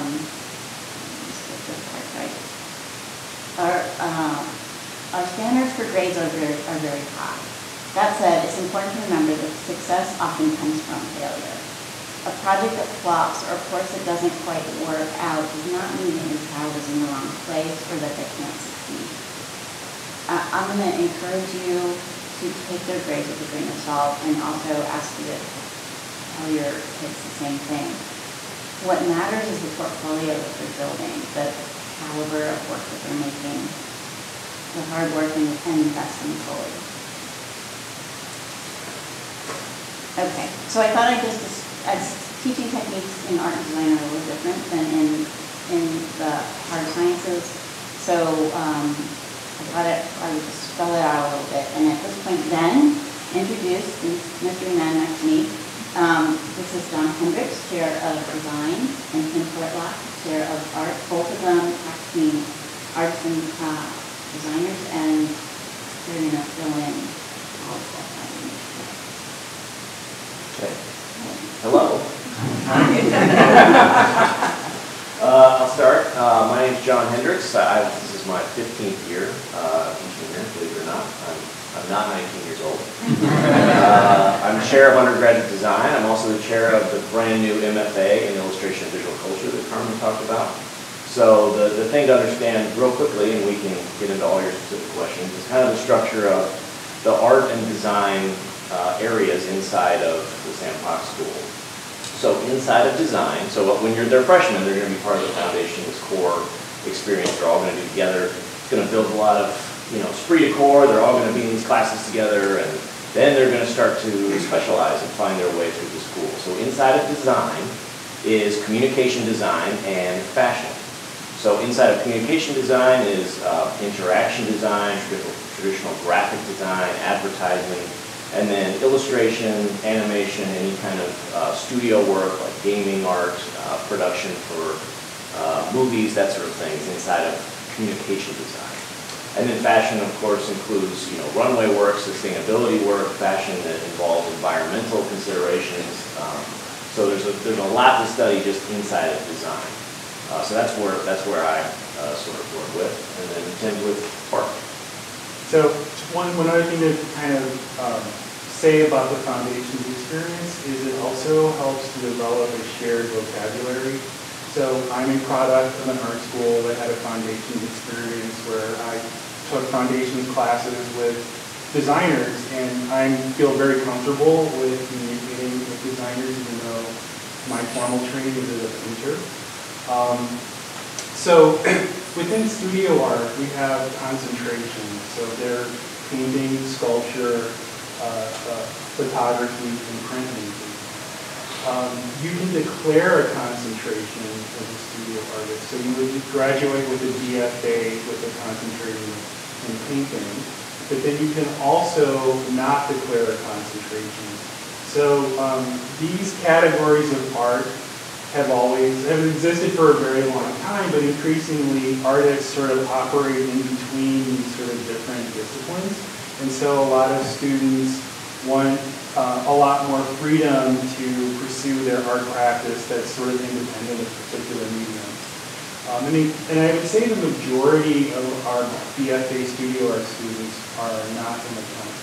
S18: right. Our, uh, our standards for grades are very, are very high. That said, it's important to remember that success often comes from failure. a project that flops or a course that doesn't quite work out does not mean that your child is in the wrong place or that they can't succeed. Uh, I'm going to encourage you to take their grades with a grain of salt and also ask you to tell your kids the same thing. What matters is the portfolio that they're building, the caliber of work that they're making, the hard work and, and investing fully. Okay, so I thought I'd just, as teaching techniques in art and design are a little different than in, in the hard sciences. So um, I thought it, I would just spell it out a little bit. And at this point then, introduce these mystery men next to me. Um, this is John Hendricks, Chair of Design, and Tim Portlock, Chair of Art. Both of them practicing artists and uh, designers, and they're going to fill in all of that.
S19: Okay. Hello. uh, I'll start. Uh, my name is John Hendricks. I, this is my fifteenth year uh, teaching here, believe it or not. I'm, I'm not nineteen years old. uh, I'm chair of undergraduate design. I'm also the chair of the brand new M F A in illustration and visual culture that Carmen talked about. So the, the thing to understand real quickly, and we can get into all your specific questions, is kind of the structure of the art and design uh, areas inside of the Sandbox School. So inside of design, so when you're their freshmen, they're going to be part of the foundation, this core experience they're all going to do together. It's going to build a lot of, you know, esprit de corps. They're all going to be in these classes together, and then they're going to start to specialize and find their way through the school. So inside of design is communication design and fashion. So inside of communication design is uh, interaction design, traditional, traditional graphic design, advertising, and then illustration, animation, any kind of uh, studio work like gaming art, uh, production for uh, movies, that sort of thing is inside of communication design. And then fashion, of course, includes, you know, runway work, sustainability work, fashion that involves environmental considerations. Um, so there's a, there's a lot to study just inside of design. Uh, so that's where that's where I uh, sort of work with, and then Tim with art.
S20: So one one other thing to kind of um, say about the foundations experience is it also helps to develop a shared vocabulary. So I'm a product of an art school that had a foundations experience where I took foundations classes with designers, and I feel very comfortable with communicating with designers, even though my formal training is as a painter. Um, so within studio art, we have concentration. So they're painting, sculpture, uh, uh, photography, and printmaking. Um, you can declare a concentration as a studio artist. So you would graduate with a D F A with a concentration in painting, but then you can also not declare a concentration. So um, these categories of art have always have existed for a very long time, but increasingly artists sort of operate in between these sort of different disciplines. And so a lot of students want uh, a lot more freedom to pursue their art practice that's sort of independent of particular mediums. Um, I mean, and I would say the majority of our B F A studio art students are not in the concentration.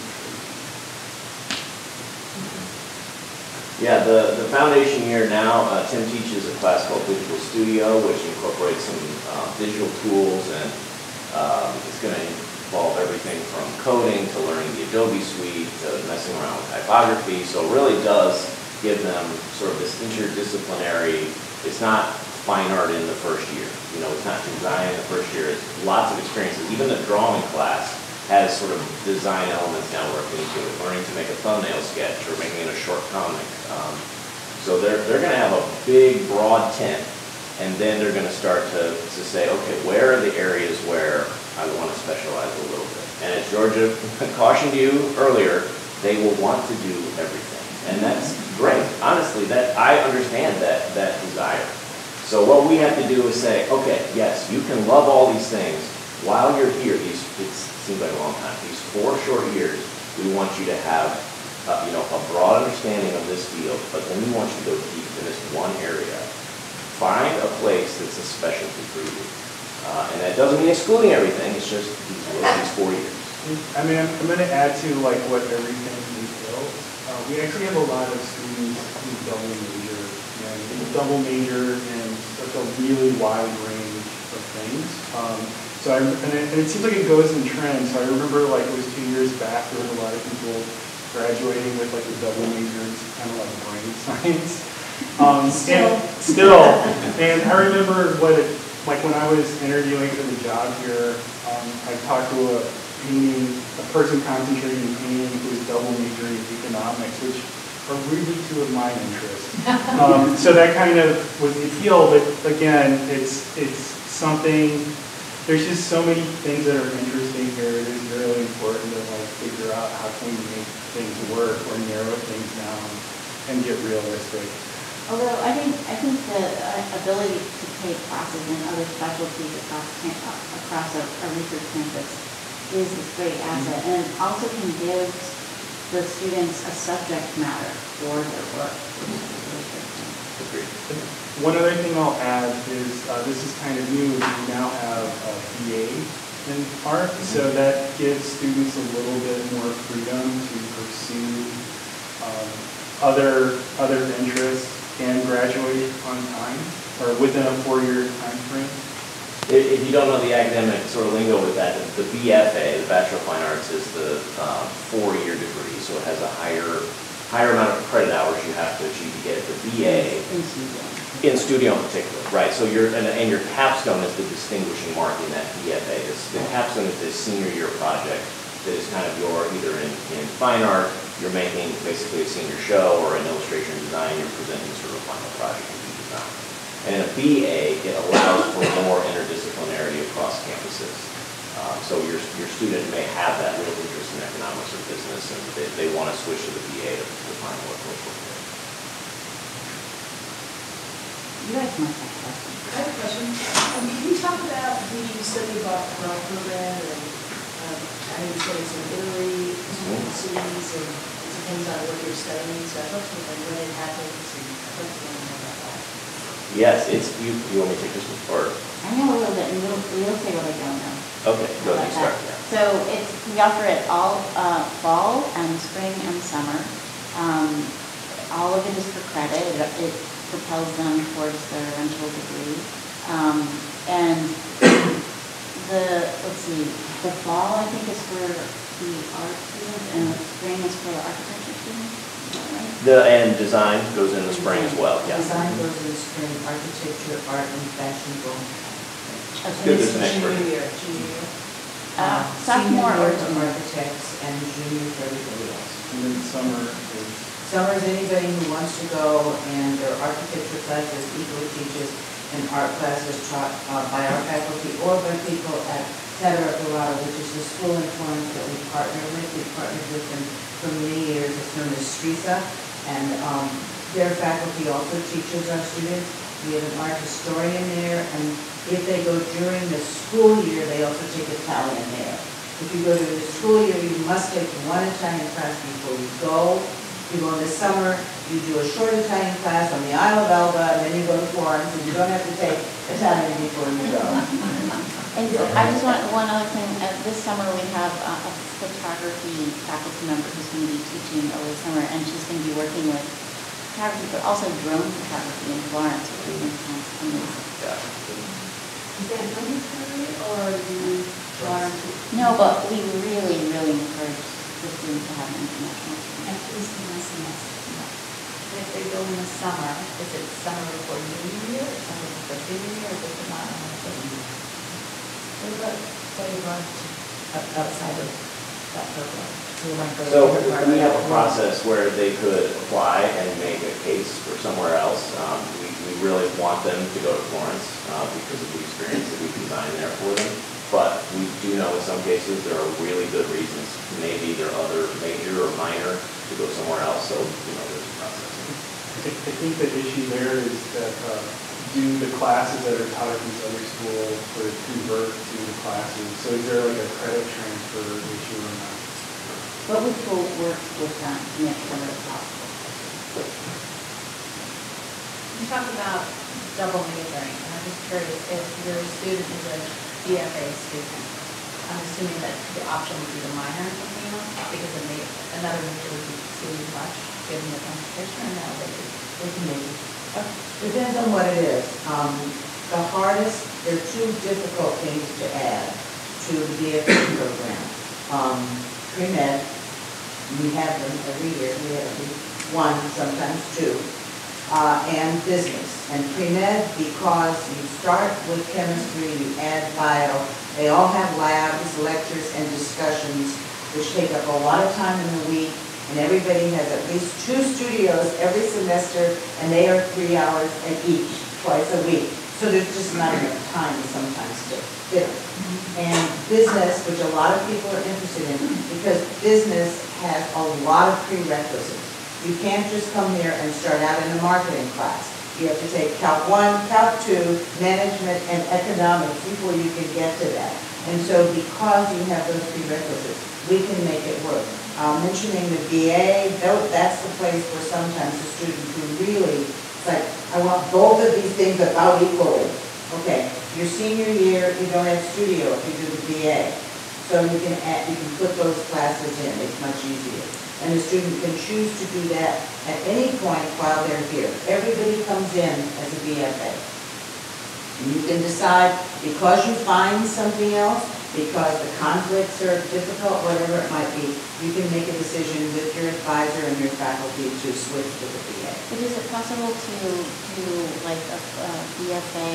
S19: Yeah, the, the foundation year now, uh, Tim teaches a class called Digital Studio, which incorporates some uh, digital tools, and um, it's going to involve everything from coding to learning the Adobe suite to messing around with typography. So it really does give them sort of this interdisciplinary, it's not fine art in the first year. You know, it's not design in the first year. It's lots of experiences. Even the drawing class has sort of design elements now working into it, learning to make a thumbnail sketch or making it a short comic. Um, so they're, they're going to have a big, broad tent, and then they're going to start to, to say, okay, where are the areas where I want to specialize a little bit? And as Georgia cautioned you earlier, they will want to do everything. And that's great. Honestly, that I understand that, that desire. So what we have to do is say, okay, yes, you can love all these things while you're here. These, it's, seems like a long time. These four short years, we want you to have, uh, you know, a broad understanding of this field, but then we want you to go deep in this one area. Find a place that's a specialty for you. Uh, and that doesn't mean excluding everything, it's just these, these four years.
S20: I mean, I'm, I'm going to add to like what everything entails. Uh, we actually have a lot of students who double major double major in such a really wide range of things. Um, so I, and it, and it seems like it goes in trends. So I remember like it was two years back, there was a lot of people graduating with like a double major in kind of like brain science. Um, still. And, still. And I remember what it, like when I was interviewing for the job here, um, I talked to a painting, a person concentrating in painting who was double majoring in economics, which are really two of my interests. Um, so that kind of was the appeal, but again, it's it's something, there's just so many things that are interesting here. It is really important to like figure out how can we make things work or narrow things down and get realistic.
S18: Although I think I think the uh, ability to take classes in other specialties across across a, a research campus is a great asset, and it also can give the students a subject matter for their work.
S20: Agreed. One other thing I'll add is uh, this is kind of new. We now have a B A in art, so that gives students a little bit more freedom to pursue um, other other interests and graduate on time or within a four-year time frame.
S19: If you don't know the academic sort of lingo with that, the B F A, the Bachelor of Fine Arts, is the uh, four-year degree, so it has a higher higher amount of credit hours you have to achieve to get it. The B A,
S18: in studio,
S19: in studio in particular, right? So your and, and your capstone is the distinguishing mark in that B F A. This, the capstone is this senior year project that is kind of your either in, in fine art, you're making basically a senior show, or an illustration design, you're presenting sort of a final project that you design. And in a B A, it allows for more interdisciplinarity across campuses. Um, so your, your student may have that real interest in economics or business, and they, they want to switch to the B A to, to find what works for them.
S18: You guys might have questions.
S21: I have a question. Um, can you talk about the study about abroad program and um, I know you studied some Italy, some cities, and it depends on what you're studying, so I'd love to know like, when it happens, and I'd love to learn more about that.
S19: Yes, it's, you, you want me to take this one? Or?
S18: I know a little bit, and we'll, we'll say what I don't know.
S19: Okay, go ahead, start.
S18: So it's, we offer it all uh, fall and spring and summer. Um, all of it is for credit. It, it propels them towards their eventual degree. Um, and the, let's see, the fall I think is for the art students, and the spring is for the architecture students. Is that right?
S19: The, and design goes in the spring as well, yeah.
S11: Design goes in the spring, architecture, art, and fashion go.
S19: Good, there's an expert.
S11: Junior year, junior year.
S18: Uh, sophomore
S11: Senior year
S18: or
S11: to architects, and junior for everybody else.
S20: And then summer is?
S11: Summer is anybody who wants to go, and their architecture classes equally teaches, and art classes taught uh, by our faculty or by people at Cetera Dorado, which is the school in Florence that we partner with. We've partnered with them for many years. It's known as STRISA, and um, their faculty also teaches our students. We have an art historian there, and if they go during the school year, they also take Italian there. If you go during the school year, you must take one Italian class before you go. If you go in the summer, you do a short Italian class on the Isle of Elba, and then you go to Florence, and you don't have to take Italian before you go.
S18: And I just want one other thing. Uh, this summer we have uh, a photography faculty member who's going to be teaching over the summer, and she's going to be working with photography, but also drone photography in Florence, which I think sounds amazing.
S19: Yeah.
S21: Is that mandatory, or do you want to?
S18: No, but we really, really encourage the students to have an international student.
S22: At least in this semester. And if they go in the summer, is it summer before junior year, or summer before junior year, or does it not? What about study abroad outside of that program?
S19: So we have a process where they could apply and make a case for somewhere else. Um, we, we really want them to go to Florence uh, because of the experience that we designed there for them. But we do know in some cases there are really good reasons, maybe their other major or minor, to go somewhere else. So, you know, there's a process.
S20: I think the issue there is that uh, do the classes that are taught at these other schools sort of convert to the classes? So is there like a credit transfer issue or not?
S18: But we will work with them to make sure it's possible.
S22: You talked about double majoring, and I'm just curious if your student is a B F A student. I'm assuming that the option would be the minor in something else, because it may, another major would be too much given the competition, or no, they could, they can maybe.
S11: Depends on what it is. Um, the hardest, there are two difficult things to add to the B F A program. Um, pre-med, we have them every year, we have at least one, sometimes two, uh, and business. And pre-med, because you start with chemistry, you add bio, they all have labs, lectures, and discussions, which take up a lot of time in the week, and everybody has at least two studios every semester, and they are three hours at each, twice a week. So there's just not enough time sometimes to fit it. And business, which a lot of people are interested in, because business has a lot of prerequisites. You can't just come here and start out in a marketing class. You have to take Calc one, Calc two, management, and economics before you can get to that. And so because you have those prerequisites, we can make it work. Uh, mentioning the B A, that's the place where sometimes the student who really, it's like, I want both of these things about equally. Okay, your senior year, you don't have studio if you do the B A. So you can add, you can put those classes in, it's much easier. And the student can choose to do that at any point while they're here. Everybody comes in as a B F A. And you can decide, because you find something else, because the conflicts are difficult, whatever it might be, you can make a decision with your advisor and your faculty to switch to the B A.
S18: But is it possible to do like a, a B F A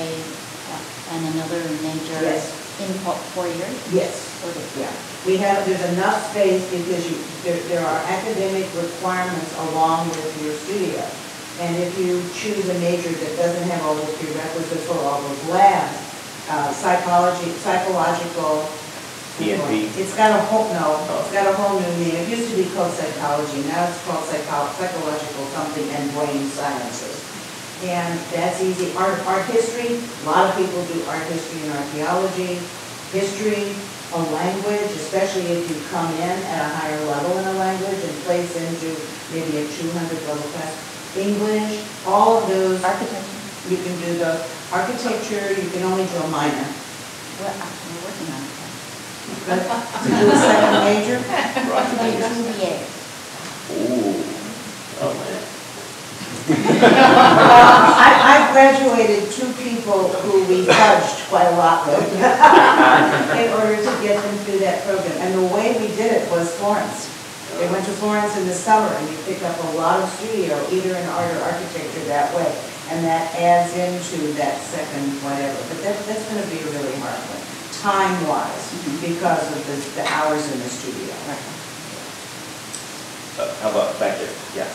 S18: uh, and another major
S11: Yes.
S18: in four, four years?
S11: Yes. Yeah. We have, there's enough space because you, there, there are academic requirements along with your studio. And if you choose a major that doesn't have all those prerequisites or all those labs, uh, psychology, psychological,
S19: P and P.
S11: It's got a whole, no, it's got a whole new meaning. It used to be called psychology, now it's called psycho psychological something and brain sciences. And that's easy. Art, art history, a lot of people do art history and archaeology. History, a language, especially if you come in at a higher level in a language and place into maybe a two hundred level class. English, all of those.
S18: Architecture.
S11: You can do those. Architecture, you can only do a minor.
S18: Well, we're working on it.
S11: But to do a second major?
S18: Like two B A.
S19: Ooh, oh man.
S11: I, I graduated two people who we fudged quite a lot with in order to get them through that program. And the way we did it was Florence. They went to Florence in the summer and you pick up a lot of studio, either in art or architecture that way. And that adds into that second whatever. But that, that's going to be a really hard one, time-wise, because of the, the hours in the studio.
S19: Uh, how about back there? Yeah.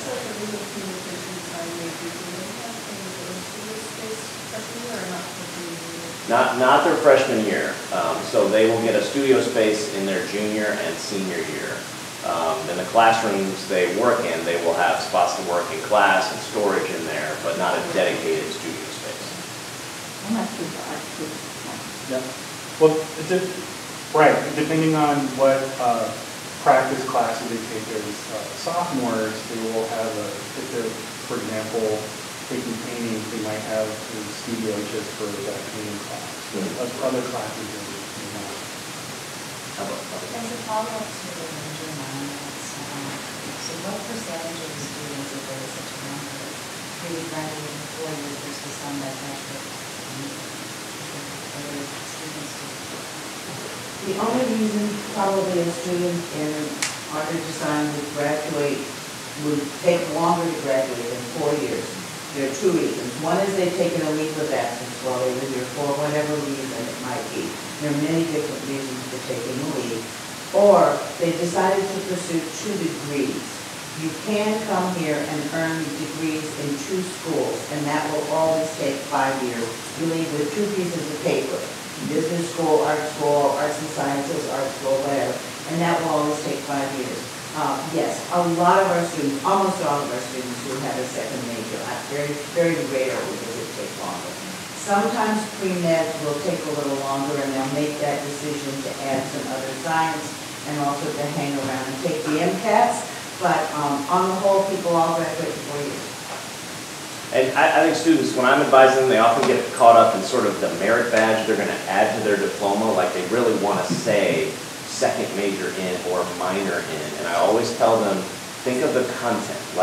S19: Not, not their freshman year. Um, so they will get a studio space in their junior and senior year. Um, in the classrooms they work in, they will have spots to work in class and storage in there, but not a dedicated studio space.
S18: I'm not too far.
S20: Yeah. Well, it's a, right. Depending on what uh, practice classes they take as uh, sophomores, they will have a, if they're, for example, taking painting, they might have a studio just for that painting class. So mm-hmm. Other classes are not.
S19: How about
S22: As a follow-up to the major minors, um, so what percentage of the students, if there is such a number, really graduate in four years versus some that graduate other students do?
S11: The only reason probably a student in art or design would graduate, would take longer to graduate than four years. There are two reasons. One is they've taken a leave of absence while they were here for whatever reason it might be. There are many different reasons for taking a leave. Or they decided to pursue two degrees. You can come here and earn degrees in two schools, and that will always take five years. You leave with two pieces of paper. Business school, art school, arts and sciences, art school, whatever. And that will always take five years. Uh, yes, a lot of our students, almost all of our students who have a second major, very, very rarely does it take longer. Sometimes pre-med will take a little longer and they'll make that decision to add some other science and also to hang around and take the MCATs, but um, on the whole, people all graduate in four years.
S19: And I, I think students, when I'm advising them, they often get caught up in sort of the merit badge they're going to add to their diploma, like they really want to say second major in or minor in. And I always tell them, think of the content. Like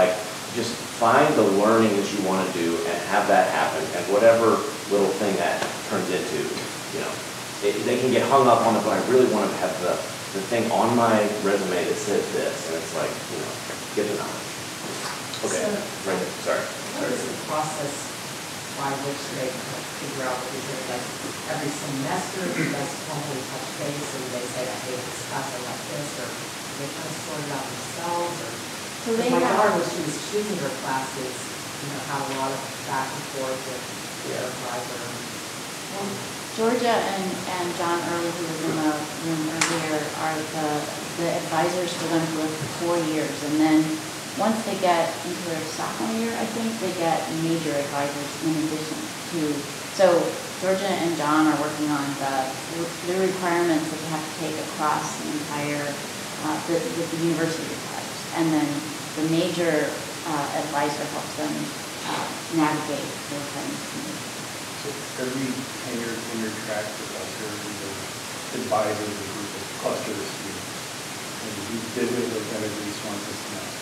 S19: just find the learning that you want to do and have that happen, and whatever little thing that turns into, you know, it, they can get hung up on it, but I really want to have the, the thing on my resume that says this, and it's like, you know, get the knowledge. Okay,
S2: So,
S19: right there, sorry.
S2: What is the process by which they figure out what these are, like every semester, do they formally touch base and they say, I hate this class, I like this, or do they kind of sort it out themselves, or?
S17: So they
S2: my
S17: have-
S2: daughter, when she was choosing her classes, you know, had a lot of back and forth with their advisor.
S11: And Georgia and, and John Early, who was in the room earlier, are the, the advisors for them for four years. And then once they get into their sophomore year, I think, they get major advisors in addition to. So Georgia and John are working on the, the requirements that they have to take across the entire, uh, the, that the university requires. And then the major uh, advisor helps them uh, navigate those things.
S20: So every tenure, tenure track professor advises a group of cluster of students. And you visit with them at least once a semester.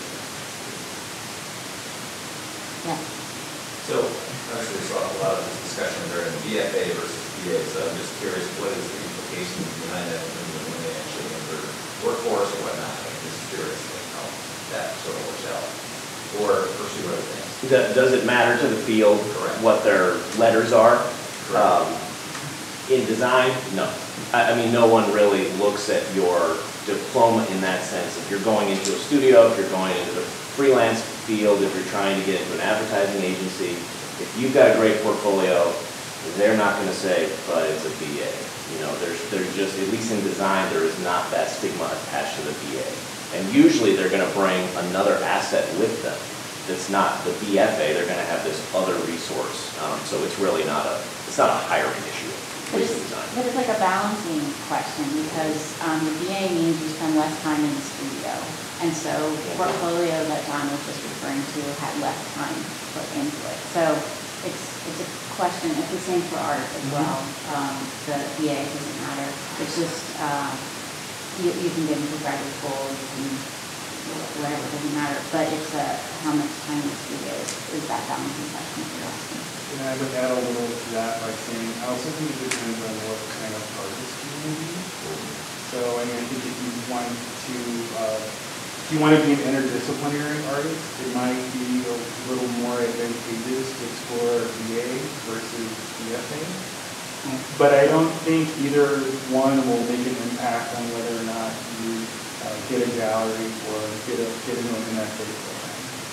S11: Yeah.
S8: So, actually, we saw a lot of this discussion during B F A versus B A, so I'm just curious, what is the implications behind that when they actually enter workforce or whatnot? I'm just curious like how that sort of works out. Or pursue other things.
S19: Does it matter to the field Correct. What their letters are? Um, in design, no. I, I mean, no one really looks at your diploma in that sense. If you're going into a studio, if you're going into the freelance field, if you're trying to get into an advertising agency, if you've got a great portfolio, they're not going to say, but it's a B A. You know, there's, there's just, at least in design, there is not that stigma attached to the B A. And usually they're going to bring another asset with them that's not the B F A. They're going to have this other resource. Um, so it's really not a, it's not a hiring issue.
S11: But it's, but it's like a balancing question because um, the B A means you spend less time in the studio. And so the portfolio that John was just referring to had less time put into it. So it's, it's a question, it's the same for art as well. Um, the B A doesn't matter. It's just, uh, you, you can get into graduate school, you can, whatever, it doesn't matter. But it's uh, how much time in the studio is, is that balancing question that you're asking.
S20: And I would add a little to that by saying, I also think it depends on what kind of artist you want to be. So, I mean, I think if you want to, uh, if you want to be an interdisciplinary artist, it might be a little more advantageous to explore B A versus B F A. But I don't think either one will make an impact on whether or not you uh, get a gallery or get a get into an M F A program.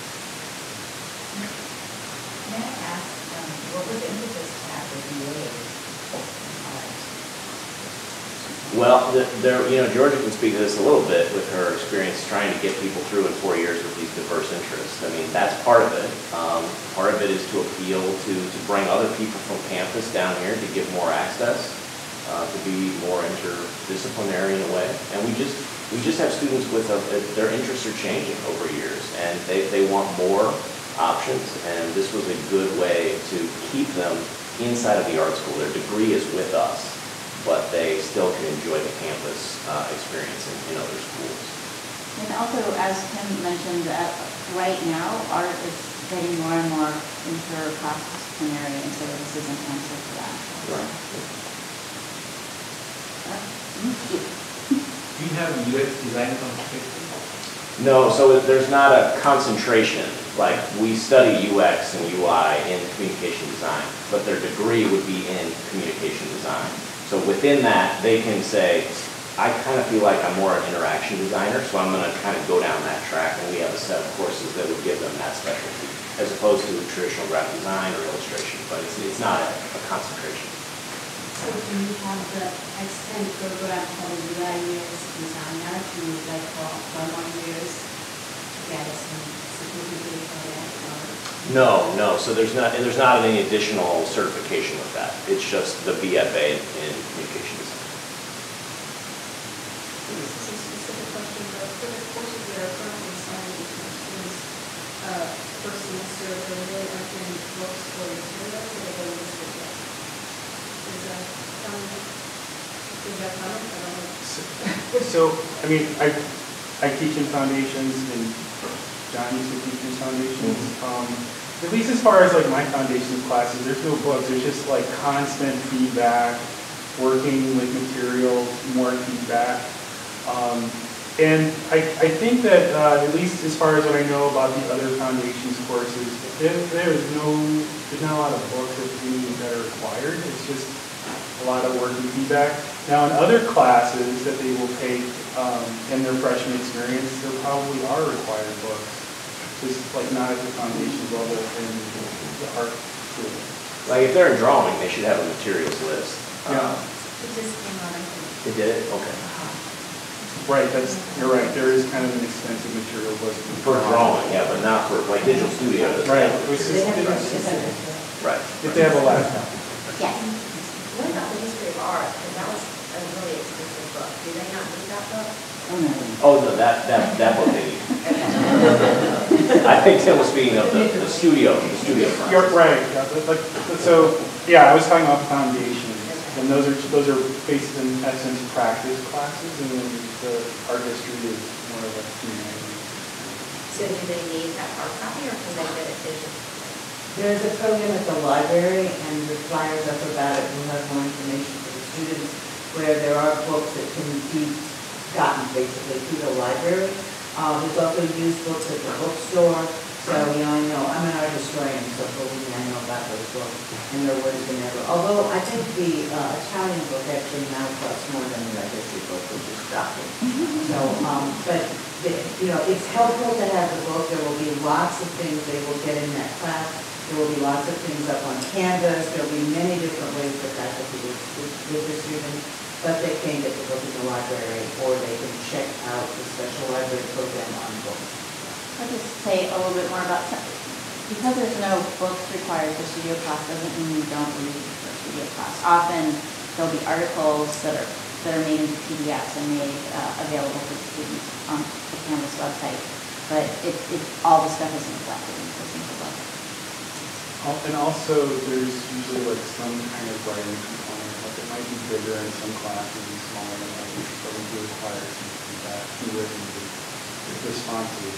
S2: May I ask, um, what was the impetus to have the B A?
S19: Well, the, there, you know, Georgia can speak to this a little bit with her experience trying to get people through in four years with these diverse interests. I mean, that's part of it. Um, part of it is to appeal to, to bring other people from campus down here to give more access, uh, to be more interdisciplinary in a way. And we just, we just have students with, a, their interests are changing over years, and they, they want more options, and this was a good way to keep them inside of the art school. Their degree is with us, but they still can enjoy the campus uh, experience in, in other schools.
S11: And also, as Tim mentioned, uh, right now, art is getting more and more inter-cross-disciplinary, and so this is an answer to that.
S19: Right.
S23: Do you have U X design concentration?
S19: No, so there's not a concentration. Like, we study U X and U I in communication design, but their degree would be in communication design. So within that, they can say, I kind of feel like I'm more an interaction designer, so I'm going to kind of go down that track, and we have a set of courses that would give them that specialty, as opposed to traditional graphic design or illustration, but it's, it's not a, a concentration.
S22: So do you have the extended program for U I U X designer to like for one more years to get some certificate for that? Or?
S19: No, no. So there's not there's not any additional certification with that. It's just the B F A in communication design.
S24: This is a specific question, but for the courses that are currently assigned to students, uh, first semester, they're really entering books for materials, or they go to this book? Is that common? Is that common? I don't know.
S20: So, I mean, I I teach in foundations, and John used to teach his foundations. Um, at least as far as like my foundations classes, there's no books. There's just like constant feedback, working with materials, more feedback. Um, and I, I think that uh, at least as far as what I know about the other foundations courses, there, there is no, there's not a lot of books that, that are required. It's just a lot of working feedback. Now in other classes that they will take um, in their freshman experience, there probably are required books. Just like not at the foundations level in the art school.
S19: Like if they're in drawing, they should have a materials list.
S20: Yeah.
S19: Um,
S22: It just came out, I think.
S19: They did it? Okay.
S20: Right, that's, you're right, there is kind of an extensive material list.
S19: For drawing, yeah, but not for, like Digital Studio. doesn't
S20: Right.
S19: have it.
S20: It's just- it's-
S19: Right.
S20: If they have a laptop.
S22: Yes. What about the history of art? Because that was a really expensive book. Do they not need that book?
S19: Oh, no, that, that, that book they need. I think Tim was speaking of the, the studio, the studio class.
S20: You're right, yeah, but, like, so, yeah, I was talking about foundations, and those are, those are based in essence practice classes, and then the art history is more of a humanity.
S22: So do they need that hard copy or can they get it digital?
S11: There's a program at the library, and the flyers up about it will have more information for the students, where there are books that can be gotten basically through the library. Uh, there's also used books at the bookstore, so, you know, I know, I'm an art historian, so believe me, I know about those books, and they're worse than ever. Although I think the uh, Italian book actually now costs more than the art history book, which is shocking. So, um, but, the, you know, it's helpful to have the book. There will be lots of things they will get in that class. There will be lots of things up on Canvas. There will be many different ways for faculty with, with, with the students, but they can get the book in the library, or they can check out the special library program on books.
S5: I'll just say a little bit more about, because there's no books required for studio class doesn't mean you don't read for studio class. Often there'll be articles that are that are made into P D Fs and made uh, available for the students on the Canvas website, but it, it all the stuff isn't reflected in the single book.
S20: And also, there's usually like some kind of writing component, like it might be bigger in some classes and smaller in others, but we do require some feedback, written responses.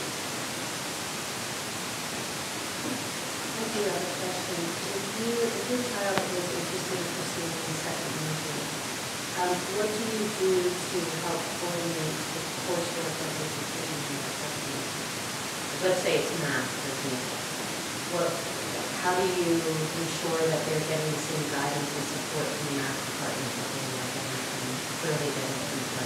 S22: I do have a question. If you, if your child is interested in pursuing the second major, um, what do you do to help coordinate the coursework that they're taking in that second major? Let's say it's math, for example. What, how do you ensure that they're getting the same guidance and support from the math department that they might get from clearly getting from the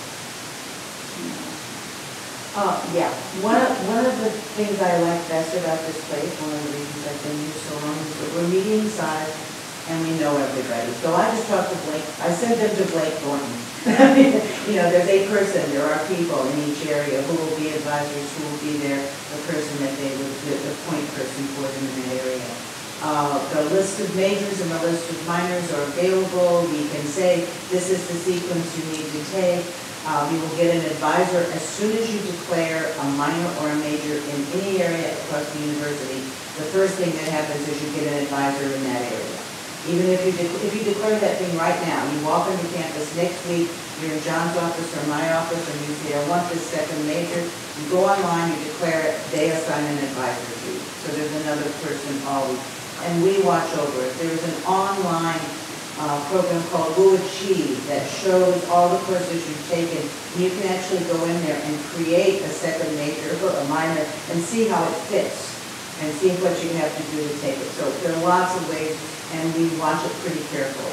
S11: Uh, yeah, one of, one of the things I like best about this place, one of the reasons I've been here so long, is that we're medium sized and we know everybody. So I just talk to Blake, I send them to Blake Thornton. You know, there's a person, there are people in each area who will be advisors, who will be there, the person that they would, the, the point person for them in that area. Uh, the list of majors and the list of minors are available. We can say, this is the sequence you need to take. Uh, you will get an advisor as soon as you declare a minor or a major in any area across the university. The first thing that happens is you get an advisor in that area. Even if you, if you declare that thing right now, you walk into campus next week, you're in John's office or my office, and you say, I want this second major. You go online, you declare it, they assign an advisor to you. So there's another person always. And we watch over it. There's an online Uh, program called Who Achieve that shows all the courses you've taken. You can actually go in there and create a second major or a minor and see how it fits and see what you have to do to take it. So there are lots of ways, and we watch it pretty carefully.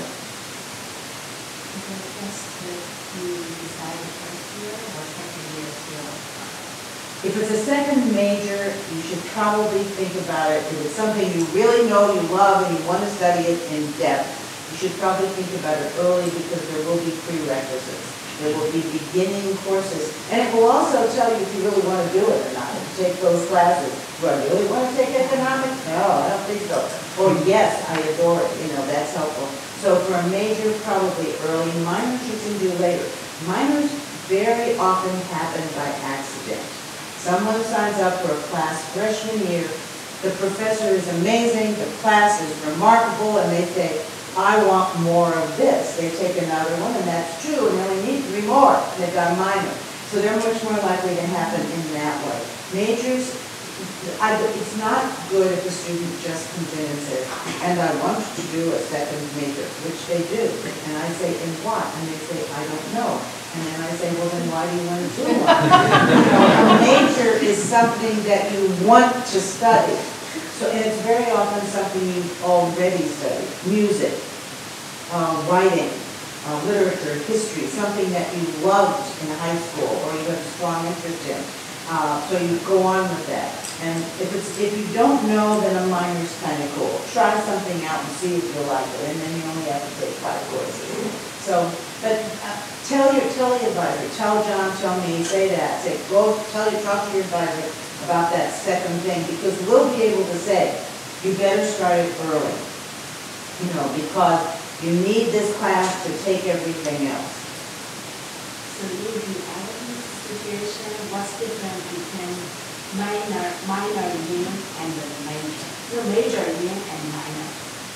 S11: If it's a second major, you should probably think about it. If it's something you really know you love and you want to study it in depth, you should probably think about it early because there will be prerequisites. There will be beginning courses. And it will also tell you if you really want to do it or not. If you take those classes. Do I really want to take economics? No, I don't think so. Or yes, I adore it. You know, that's helpful. So for a major, probably early. Minors you can do later. Minors very often happen by accident. Someone signs up for a class freshman year. The professor is amazing. The class is remarkable. And they say, I want more of this. They take another one, and that's true, and they only need three more, and they've got a minor. So they're much more likely to happen in that way. Majors
S16: I, it's not good if a student just comes in and says, and I want to do a second major, which they do. And I say, in what? And they say, I don't know. And then I say, well, then why do you want to do one? You know, a major is something that you want to study. So, and it's very often something you've already studied. Music, uh, writing, uh, literature, history, something that you loved in high school or you have a strong interest in. Uh, so you go on with that. And if it's if you don't know, then a minor's kind of cool. Try something out and see if you like it, and then you only have to take five courses. So, but uh, tell your tell the advisor, tell John, tell me, say that, say go tell you talk to your advisor about that second thing, because we'll be able to say you better start it early, you know, because you need this class to take everything else.
S21: So in the Adams situation, what's different between minor, minor yin and the major? No, major yin and minor.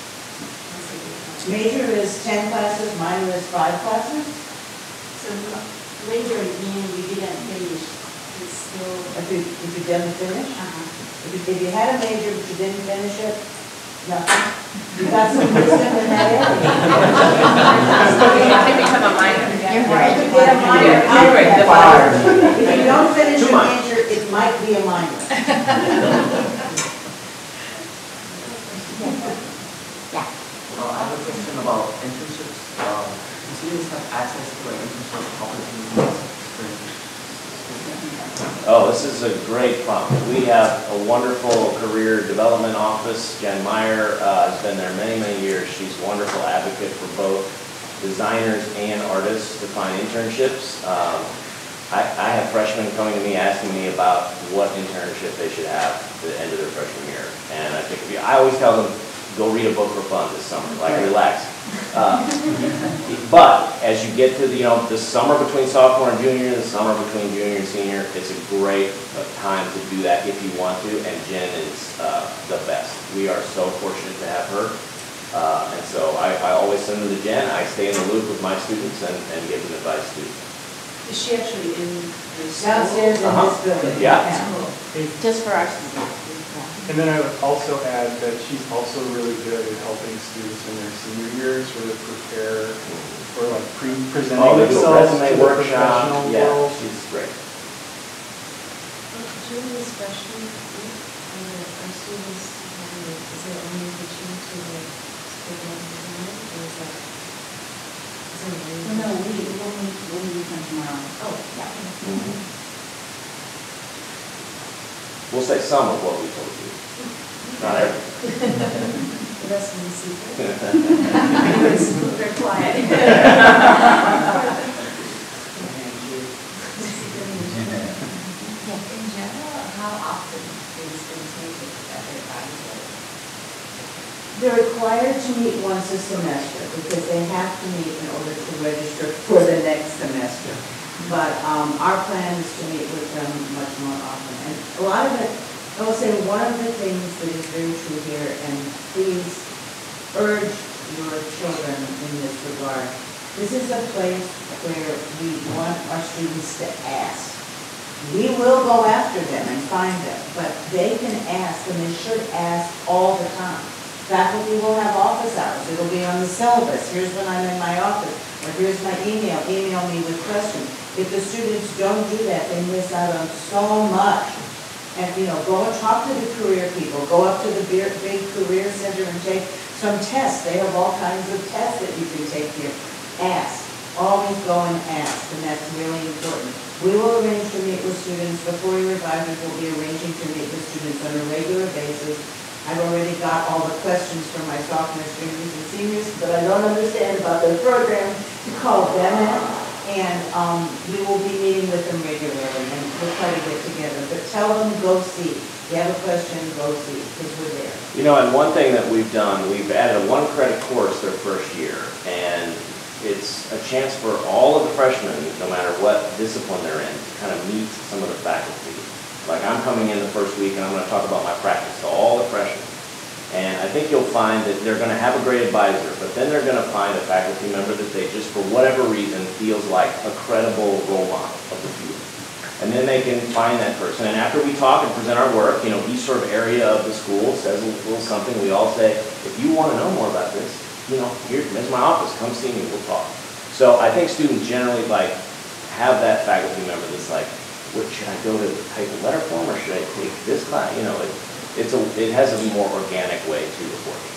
S16: Major is ten classes, minor is five classes?
S21: So major yin, you didn't finish. It's still...
S16: If you, if you didn't finish?
S21: Uh-huh.
S16: If you, if you had a major but you didn't finish it, nothing. You got some wisdom in that area.
S2: You have to become a minor.
S16: You're right. You get a minor out of that bar. If you don't finish a major, it might be a minor.
S2: Yeah.
S6: Well, I have a question about internships. Um, do students have access to like internship opportunities?
S19: Oh, this is a great prompt. We have a wonderful career development office. Jen Meyer uh, has been there many, many years. She's a wonderful advocate for both designers and artists to find internships. Um, I, I have freshmen coming to me asking me about what internship they should have at the end of their freshman year. And I think if you, I always tell them, go read a book for fun this summer, like relax. Uh, but as you get to the, you know, the summer between sophomore and junior, the summer between junior and senior, it's a great uh, time to do that if you want to, and Jen is uh, the best. We are so fortunate to have her. Uh, and so I, I always send them to Jen. I stay in the loop with my students and, and give them advice too.
S21: Is she actually in the
S16: downstairs in
S19: uh-huh.
S16: this building?
S19: Yeah.
S16: Just for our students.
S20: And then I would also add that she's also really good at helping students in their senior years really prepare for like pre-presenting
S19: oh,
S20: themselves
S19: resume
S20: to the
S19: workshop.
S20: professional
S19: Yeah,
S20: world.
S19: she's great.
S21: During this freshman week, are our students, is there only teaching to like student design, or is that? Is there a way?
S2: No, we, we'll meet, we'll meet them tomorrow. Oh, yeah.
S19: Mm-hmm. We'll say some of what we told you. Not everything.
S21: The rest of the secret.
S2: They're quiet.
S21: In
S2: general, how often do students meet with other advisors?
S16: They're required to meet once a semester because they have to meet in order to register for the next semester. But um, our plan is to meet with them much more often. And a lot of it, I will say one of the things that is very true here, and please urge your children in this regard, this is a place where we want our students to ask. We will go after them and find them, but they can ask, and they should ask all the time. Faculty will have office hours. It'll be on the syllabus. Here's when I'm in my office, or here's my email. Email me with questions. If the students don't do that, they miss out on so much. And, you know, go and talk to the career people. Go up to the big, big career center and take some tests. They have all kinds of tests that you can take here. Ask. Always go and ask, and that's really important. We will arrange to meet with students. Before your advisors will be arranging to meet with students on a regular basis. I've already got all the questions from my sophomores, juniors, and seniors, but I don't understand about their program to call them in. And um, we will be meeting with them regularly, and we'll try to get together. But tell them, go see. If you have a question, go see, because we're there.
S19: You know, and one thing that we've done, we've added a one credit course their first year, and it's a chance for all of the freshmen, no matter what discipline they're in, to kind of meet some of the faculty. Like I'm coming in the first week and I'm going to talk about my practice to all the freshmen. And I think you'll find that they're going to have a great advisor, but then they're going to find a faculty member that they just, for whatever reason, feels like a credible role model of the field. And And then they can find that person. And after we talk and present our work, you know, each sort of area of the school says a little something. We all say, if you want to know more about this, you know, here's my office. Come see me. We'll talk. So I think students generally like have that faculty member that's like, what, should I go to type a letter form or should I take this class? You know, it, it's a, it has a more organic way to reporting.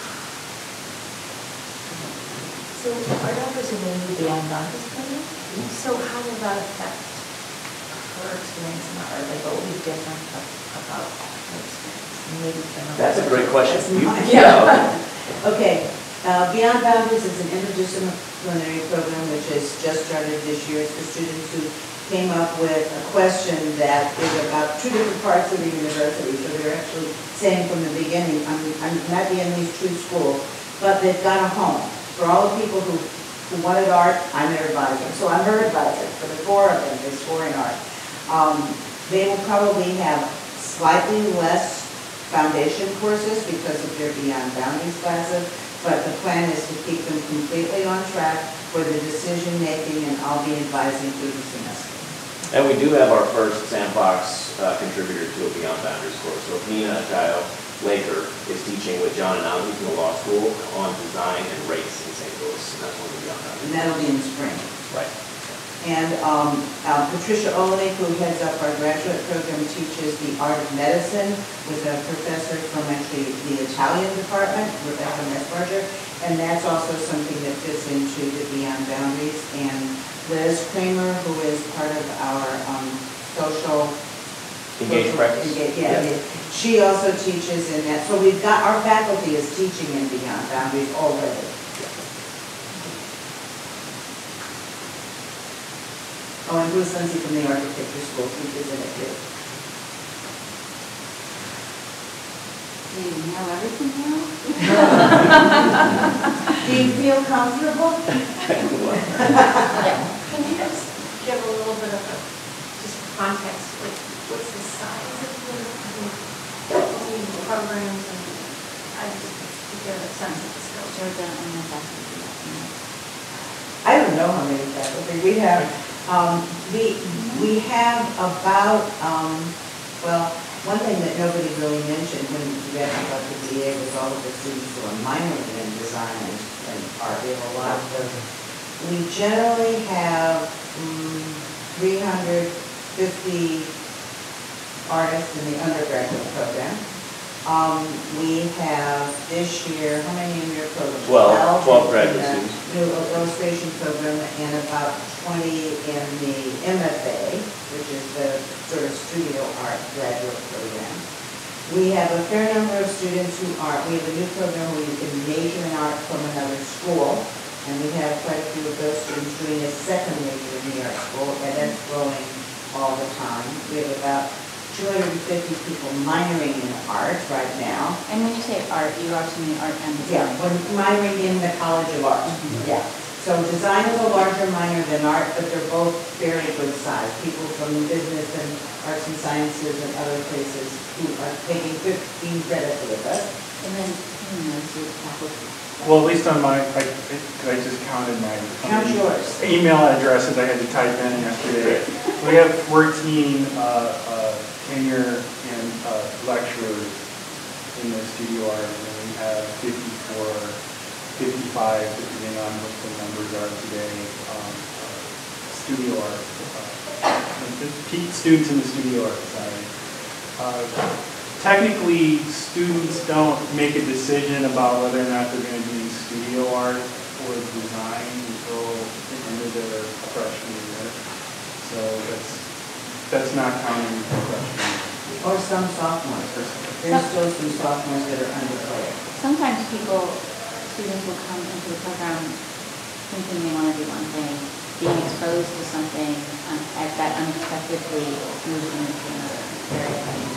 S22: So our daughters are going to be on Dante's program. So how will that affect her experience in art? Like, what will be different about her experience? Maybe
S19: That's a great question. You,
S16: yeah. Okay. Uh, Beyond Boundaries is an interdisciplinary program which has just started this year. It's for students who came up with a question that is about two different parts of the university. So they're actually saying from the beginning, I'm, I'm not in these two schools, but they've got a home. For all the people who, who wanted art, I'm their advisor. So I'm her advisor for the four of them, there's four in art. Um, they will probably have slightly less foundation courses because of their Beyond Boundaries classes, but the plan is to keep them completely on track for the decision making, and I'll be advising through the semester.
S19: And we do have our first Sandbox uh, contributor to a Beyond Boundaries course. So Nina Kyle Laker is teaching with John and Alan from the law school on design and race in Saint Louis, and that's one of the Beyond Boundaries.
S16: And that'll be in the spring.
S19: Right.
S16: And um, uh, Patricia Oley, who heads up our graduate program, teaches the art of medicine with a professor from actually the Italian department, Rebecca Mesbarger, and that's also something that fits into the Beyond Boundaries. And Liz Kramer, who is part of our um, social
S19: Engage practice.
S16: Engage, yeah, yeah. She also teaches in that. So we've got, our faculty is teaching in Beyond Boundaries already. Oh, and Bruce Lindsay from the architecture school teaches in it too.
S5: Do you know everything now?
S16: Do you feel comfortable?
S22: Yeah. Can you just give a little bit of a, just context, like what's the size of the, the programs, and I just to get a sense of the scope.
S5: Georgia and the faculty.
S16: I don't know how many faculty we have. Um, we we have about um, well, one thing that nobody really mentioned when you asked about the B A was all of the students who are minoring in design and, and art. We have a lot of them. We generally have um, three hundred fifty artists in the undergraduate program. Um, we have this year, how many in your program?
S19: twelve, twelve graduate students.
S16: New illustration program, and about twenty in the M F A, which is the sort of studio art graduate program. We have a fair number of students who are, we have a new program where you can major in art from another school, and we have quite a few of those students doing a second major in the art school, and that's growing all the time. We have about two hundred fifty people minoring in art right now.
S5: And when you say art, you also mean art and design?
S16: Yeah, we're minoring in the College of Art. Mm-hmm. Yeah. So design is a larger minor than art, but they're both very good size. People from business and arts and sciences and other places who are taking fifteen credits with us.
S5: And then, who knows, your faculty?
S20: Well, at least on my, I, I just counted my
S16: Count yours.
S20: email addresses I had to type in yesterday. We have fourteen uh, uh, tenure and uh, lecturers in the studio art, and then we have fifty-four, fifty-five, depending on what the numbers are today, um, uh, studio art, uh, students in the studio art society. Uh, technically, students don't make a decision about whether or not they're going to do studio art or design until the end of their freshman year. So that's that's not counting the freshman year.
S16: Or some sophomores. There's still some sophomores that are underway.
S5: Sometimes people, students will come into the program thinking they want to do one thing, being exposed to something um, at that unexpectedly moves them into another area.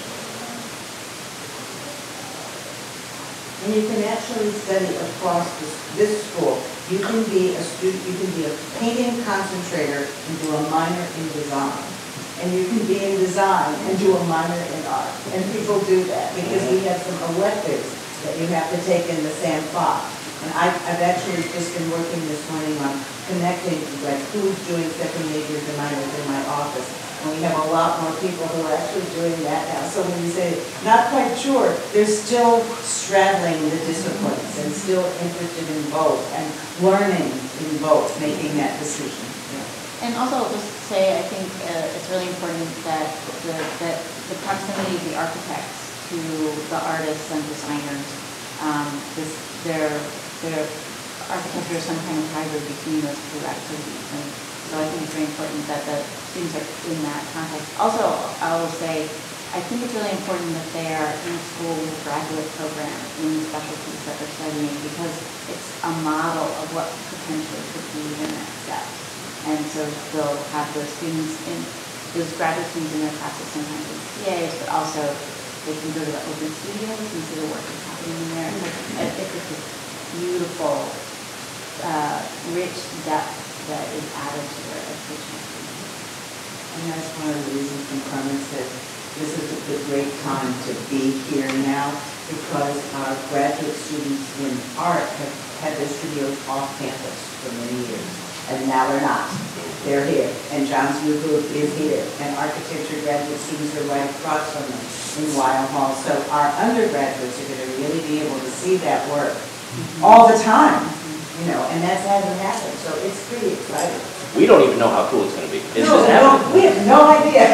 S16: And you can actually study across this, this school. You can be a student, you can be a painting concentrator and do a minor in design. And you can be in design and do a minor in art. And people do that because we have some electives that you have to take in the same spot. And I, I've actually just been working this morning on connecting, like who's doing second majors and minors in my office.
S11: And we have a lot more people who are actually doing that now. So when you say, not quite sure, they're still straddling the disciplines and still interested in both and learning in both, making that decision. Yeah.
S5: And also, I'll just say, I think uh, it's really important that the, that the proximity of the architects to the artists and designers, um, this, their, their architecture is some kind of hybrid between those two activities. And so I think it's very important that the students are in that context. Also, I will say, I think it's really important that they are in school with a graduate program in the specialties that they're studying, because it's a model of what potentially could be the next step. And so they'll have those students in, those graduate students in their classes, sometimes with P As, but also they can go to the open studios and see the work that's happening in there. And I think it's this beautiful, uh, rich depth that is added to their education.
S11: And that's one of the reasons from Carmen said this is a great time to be here now, because our graduate students in art have had their studios off campus for many years, and now they're not. They're here, and John's new group is here, and architecture graduate students are right across from them in Weill Hall. So our undergraduates are going to really be able to see that work mm-hmm. all the time, you know, and that hasn't happened, so it's pretty exciting.
S19: We don't even know how cool it's going to be. It's
S11: no,
S19: just
S11: no,
S19: happening.
S11: We have no idea.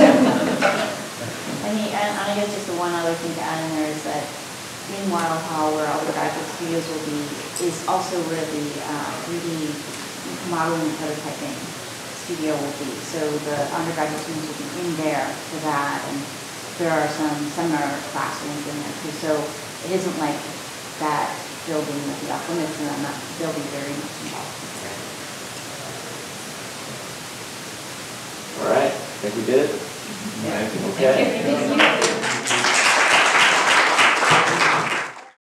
S5: I mean, and I guess just the one other thing to add in there is that in Weill Hall, where all the graduate studios will be, is also where the uh, three D modeling and prototyping studio will be. So the undergraduate students will be in there for that, and there are some seminar classrooms in there too. So it isn't like that building will be off limits, and I'm not, they'll be very much involved.
S19: All right, I think we did it.
S11: Yeah.
S19: Okay.
S5: Thank you. Thank you.